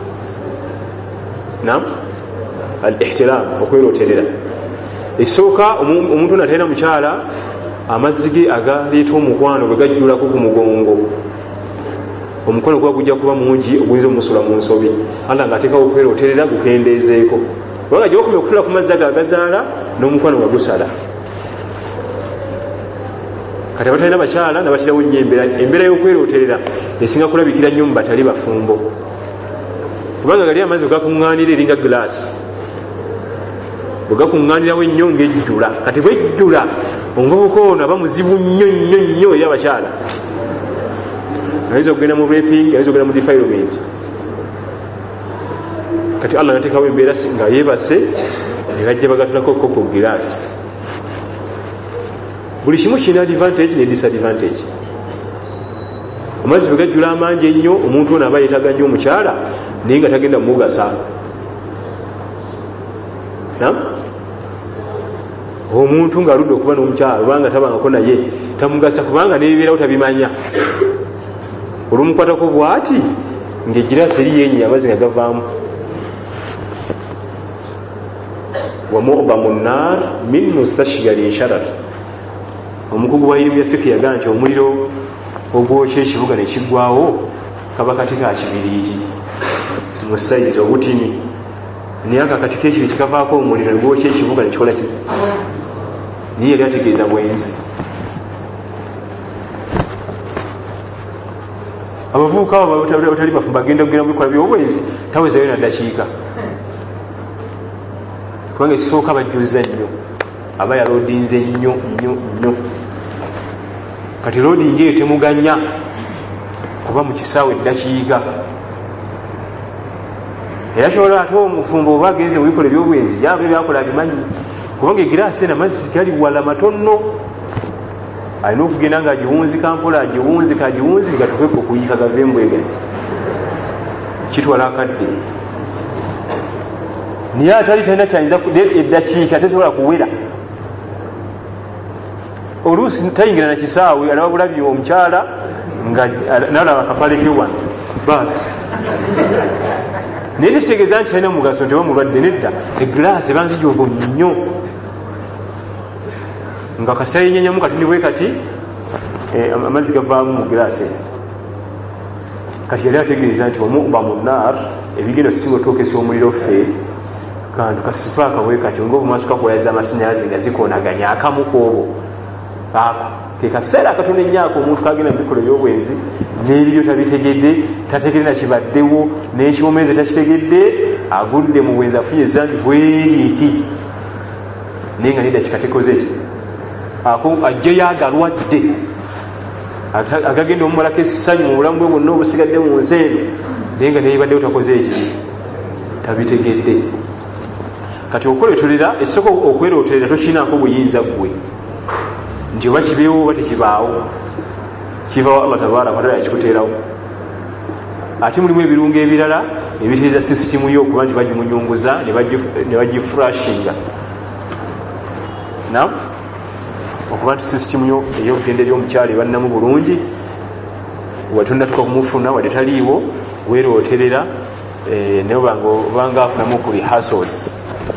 nam al ihtiram, okwerooterera. ekisooka omuntu natalina mukyala amazzi ge agaleeta omukwano bwe gajjulako ku mugongo, omukwano gwa gujja kuba mungi oguyinza omusula mu nsobi. Allah ng'ateekawo okwerooterera gukendeezeeko, kubanga gyokumya okutula ku mazzi ago agazaala n'omukwano nga gusala. kati abatalina bakyala nabatirawo nnyo embeera embeera y'okwerooterera esinga kulabikira nnyo mu batali bafumbo, kubanga gali amazzi bwegakuŋŋaanira eringa gulaasi, bwegakuŋŋaanirawo ennyo ng'ejjula. kati bwejjula omuvubuka ono aba muzibu nnyo nnyo nnyo eri abakyala. ayinza okugenda mu raping, ayinza okugenda mu defilement. kati Allah nateekawo embeera nga yeebase ne bajja bagatulako ku giraasi. buli kimu kirina advantage ne disadvantage. amazzi bwe gajjula amangi ennyo omuntu ono aba yeetaaga nnyo omukyala naye nga tagenda mumugasa. omuntu ng'aludde okuba n'omukyala obanga tabangako naye tamugasa, kubanga nebibeerawo tabimanya. olumukwatako bwati ng'egiraasi eri yenyi amazzi nga gavaamu. wa mu'bamu nnar min mustashgali sharar. omukugu wa irimu ya fiki yagaa nti omuliro ogwokya ekibuga ne kiggwawo kaba kati ka kibiriiti mu saizi obutini, naye akakati kekiri kikavaako omuliro negwokya ekibuga ne kikola ki? niye yali ategeeza bwenzi. abavubuka abo batali bafumba bagenda kugenda mu bikola by'obwenzi tawezayo na ddakiika, kubanga ekisooka bajjuza nnyo, aba yaloodinze nnyo nnyo nnyo. kati loodingi eyo temuganya kuba mu kisaawe eddakiika. era kyola ate omufumbo oba agenze mu bikola ebyobwenzi yaba byakola abimanyi, kubanga egiraasi ena mazzi gali wala matono. alina okugenda nga agiwunzika mpola, agiwunzika agiwunzika gatuke okuyiika gave embwegati, kitwala akadde. niye atali talina kyayinza eddakiika tesobola kuwera. oluusi tayingira na kisaawe alaba bulabi omukyala nga nalaba akapale ke wano baasi, naye tekitegeeza nti talina mugaso nti bamulwadde. nedda, egiraasi banzijuvu nnyo nga kasayinyenyamu katini bwe kati amazzi gavaamu mu giraasi. kati yali ategeeza nti wamu'bamu nnar ebigendo singa otuukisa omuliro ffe kantu kasipaaka bwe kati nga obumaaso kakuwayaza amasanyalaze nga zikonaganya akamu kwobo ako ke kaseera akatono enyaako omuntu kagenda mubikola ebyobwenzi n'ebiryo tabitegedde tategedde nakibaddewo n'ekiwomeeze takitegedde agudde mu bwenzi afunye ezambi bweriti naye nga nedda kikatekoze ki ajjayo agalwadde agagenda omumalako essanyu mu bulamu bwe bwonna obusigadde mu nsi eno naye nga neyibaddewo takoze eki tabitegedde. Kati okweroterera esooka okweroterera tokinako buyinza gwe nti oba kibeewo oba tekibaawo kivaawo Allah tabaaraka wa taala yakikuteerawo. Ate mulimu ebirungo ebirala ebiteeza sisitimu yo okuba nti bagimunyunguza ne bagifurashinga na okuba nti sisitimu yo ey'okugenda eri omukyala ebannamu bulungi watonnatuka kumufuna wadde taliiwo weeroterera naye obanga afunamu ku rehearsals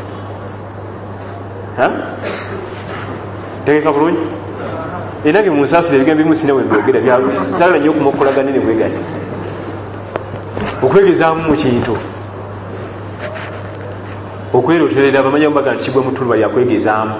tegeka bulungi enage munsaasire ebigambo bimu sina bwebyogera byagala nnyo okumukolagane ne bwegati okwegezaamu mu kintu okweroterera bamanya mbaga nti kigwe mutuluba yakwegezaamu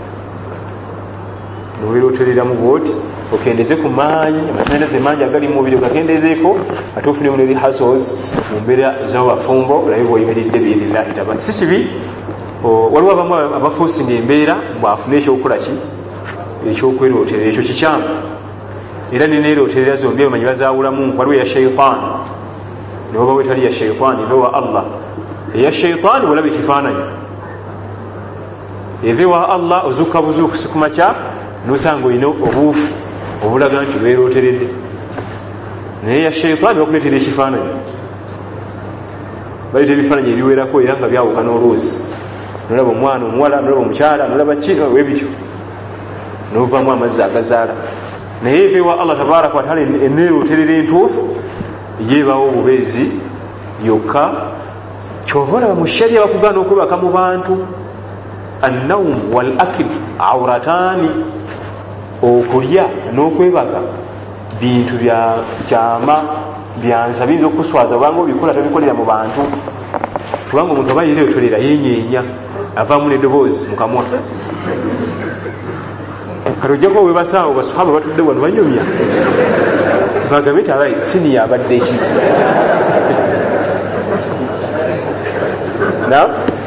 nowerotereramu bwoti okendeze ku maanyi amasanyalaze mangi agali mu mubiri ogakendezeeko ate ofunemu ne rehearsals mu mbeera ez'abafumbo olabe bw'oyimiridde biidhnillahi tabaaraka. Si kibi waliwo abamu abafuusinga embeera bwafuna ekyokukola ki ekyokweroterera ekyo kikyamu era neneeroterera zombi bamanyi bazaawulamu waliwo eya shaitaani neoba wetali ya shaitaani eva wa Allah. Eya shaitaani walaba ekifaananyi eva wa Allah ozukka buzuukusi ku makya nosanga olina obuufu obulaga nti weeroteredde, naye ya shaitaani bakuleetera ekifaananyi baleeta ebifaananyi ebiwerako era nga byawuka n'oluusi nolaba omwana omuwala nolaba omukyala nolaba kino webityo novaamu amazzi agazaala. Naye eva ewa Allah tabaaraka wa taala eneeroterera entuufu yeebaawo obubeezi yokka. Kyova olaba mu sharia bakugaana okwebaka mu bantu annawmu wal akil awrataani, okulya n'okwebaka bintu bya kyama byansa biyinza okuswaza obanga obikola tobikolera mu bantu, kubanga omuntu aba yeeroterera yenyeenya avaamu n'eddoboozi mu kamwa. Kati ojjako webasaawo basahaba batudde wano banyumya bagambe nti abayi siniya abadde eki na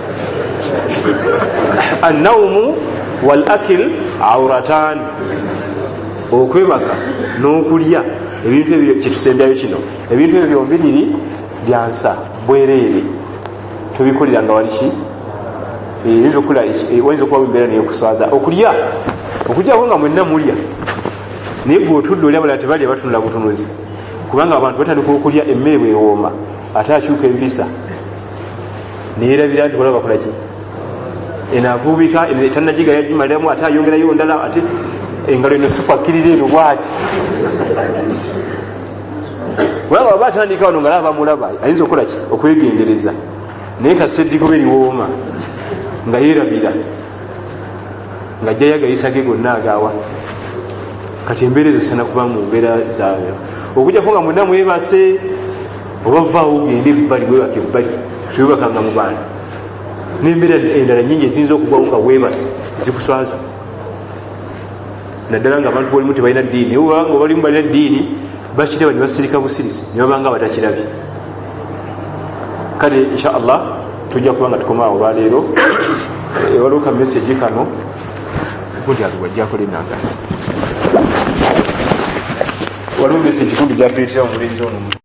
annawmu wal akil awratan, okwebaka n'okulya ebintu ebyo kyetusembyayo kino ebintu ebyo byombiriri byansa bwereere tobikolera nga wali ki eyinza okuba embeera neyokuswaza. Okulya okulyako nga mwenna mulya naye gwe otudde oli abalala tebalya batunula butunuzi, kubanga abantu batandika okulya emmere bwewooma ate akyuka empisa neerabira nti olaba bakola ki enavuubika tanagiga yagimaliramu ate ayongerayo ndala ate engalo eno sikwakirira eno bwati, kubanga baba atandika wano nga laba bamulaba ayinza okukola ki okwegendereza, naye kaseddigobe liwooma nga yeerabira nga ajjayo agayisage gonna agaawa. Kati embeera ezo zisana kuba mu mbeera zaayo okujjako nga mwenna mwebase oba vaawo ogende ebbali webaka ebbali tewebakanga mu bantu, n'embeera endala nyingi eziyinza okugwawo nga weebase zikuswaza naddala nga abantu bolimu tebalina ddiini, nga balimu balina ddiini bakiraba ne basirika busirisi ne babanga batakirabye. Kale insha Allah tujja kuba nga tukomaawo olwaleero. Waliwo ka message kano gundi aliwajjako lenanga waliwo message gundi gyatuleetera omulenzi ono.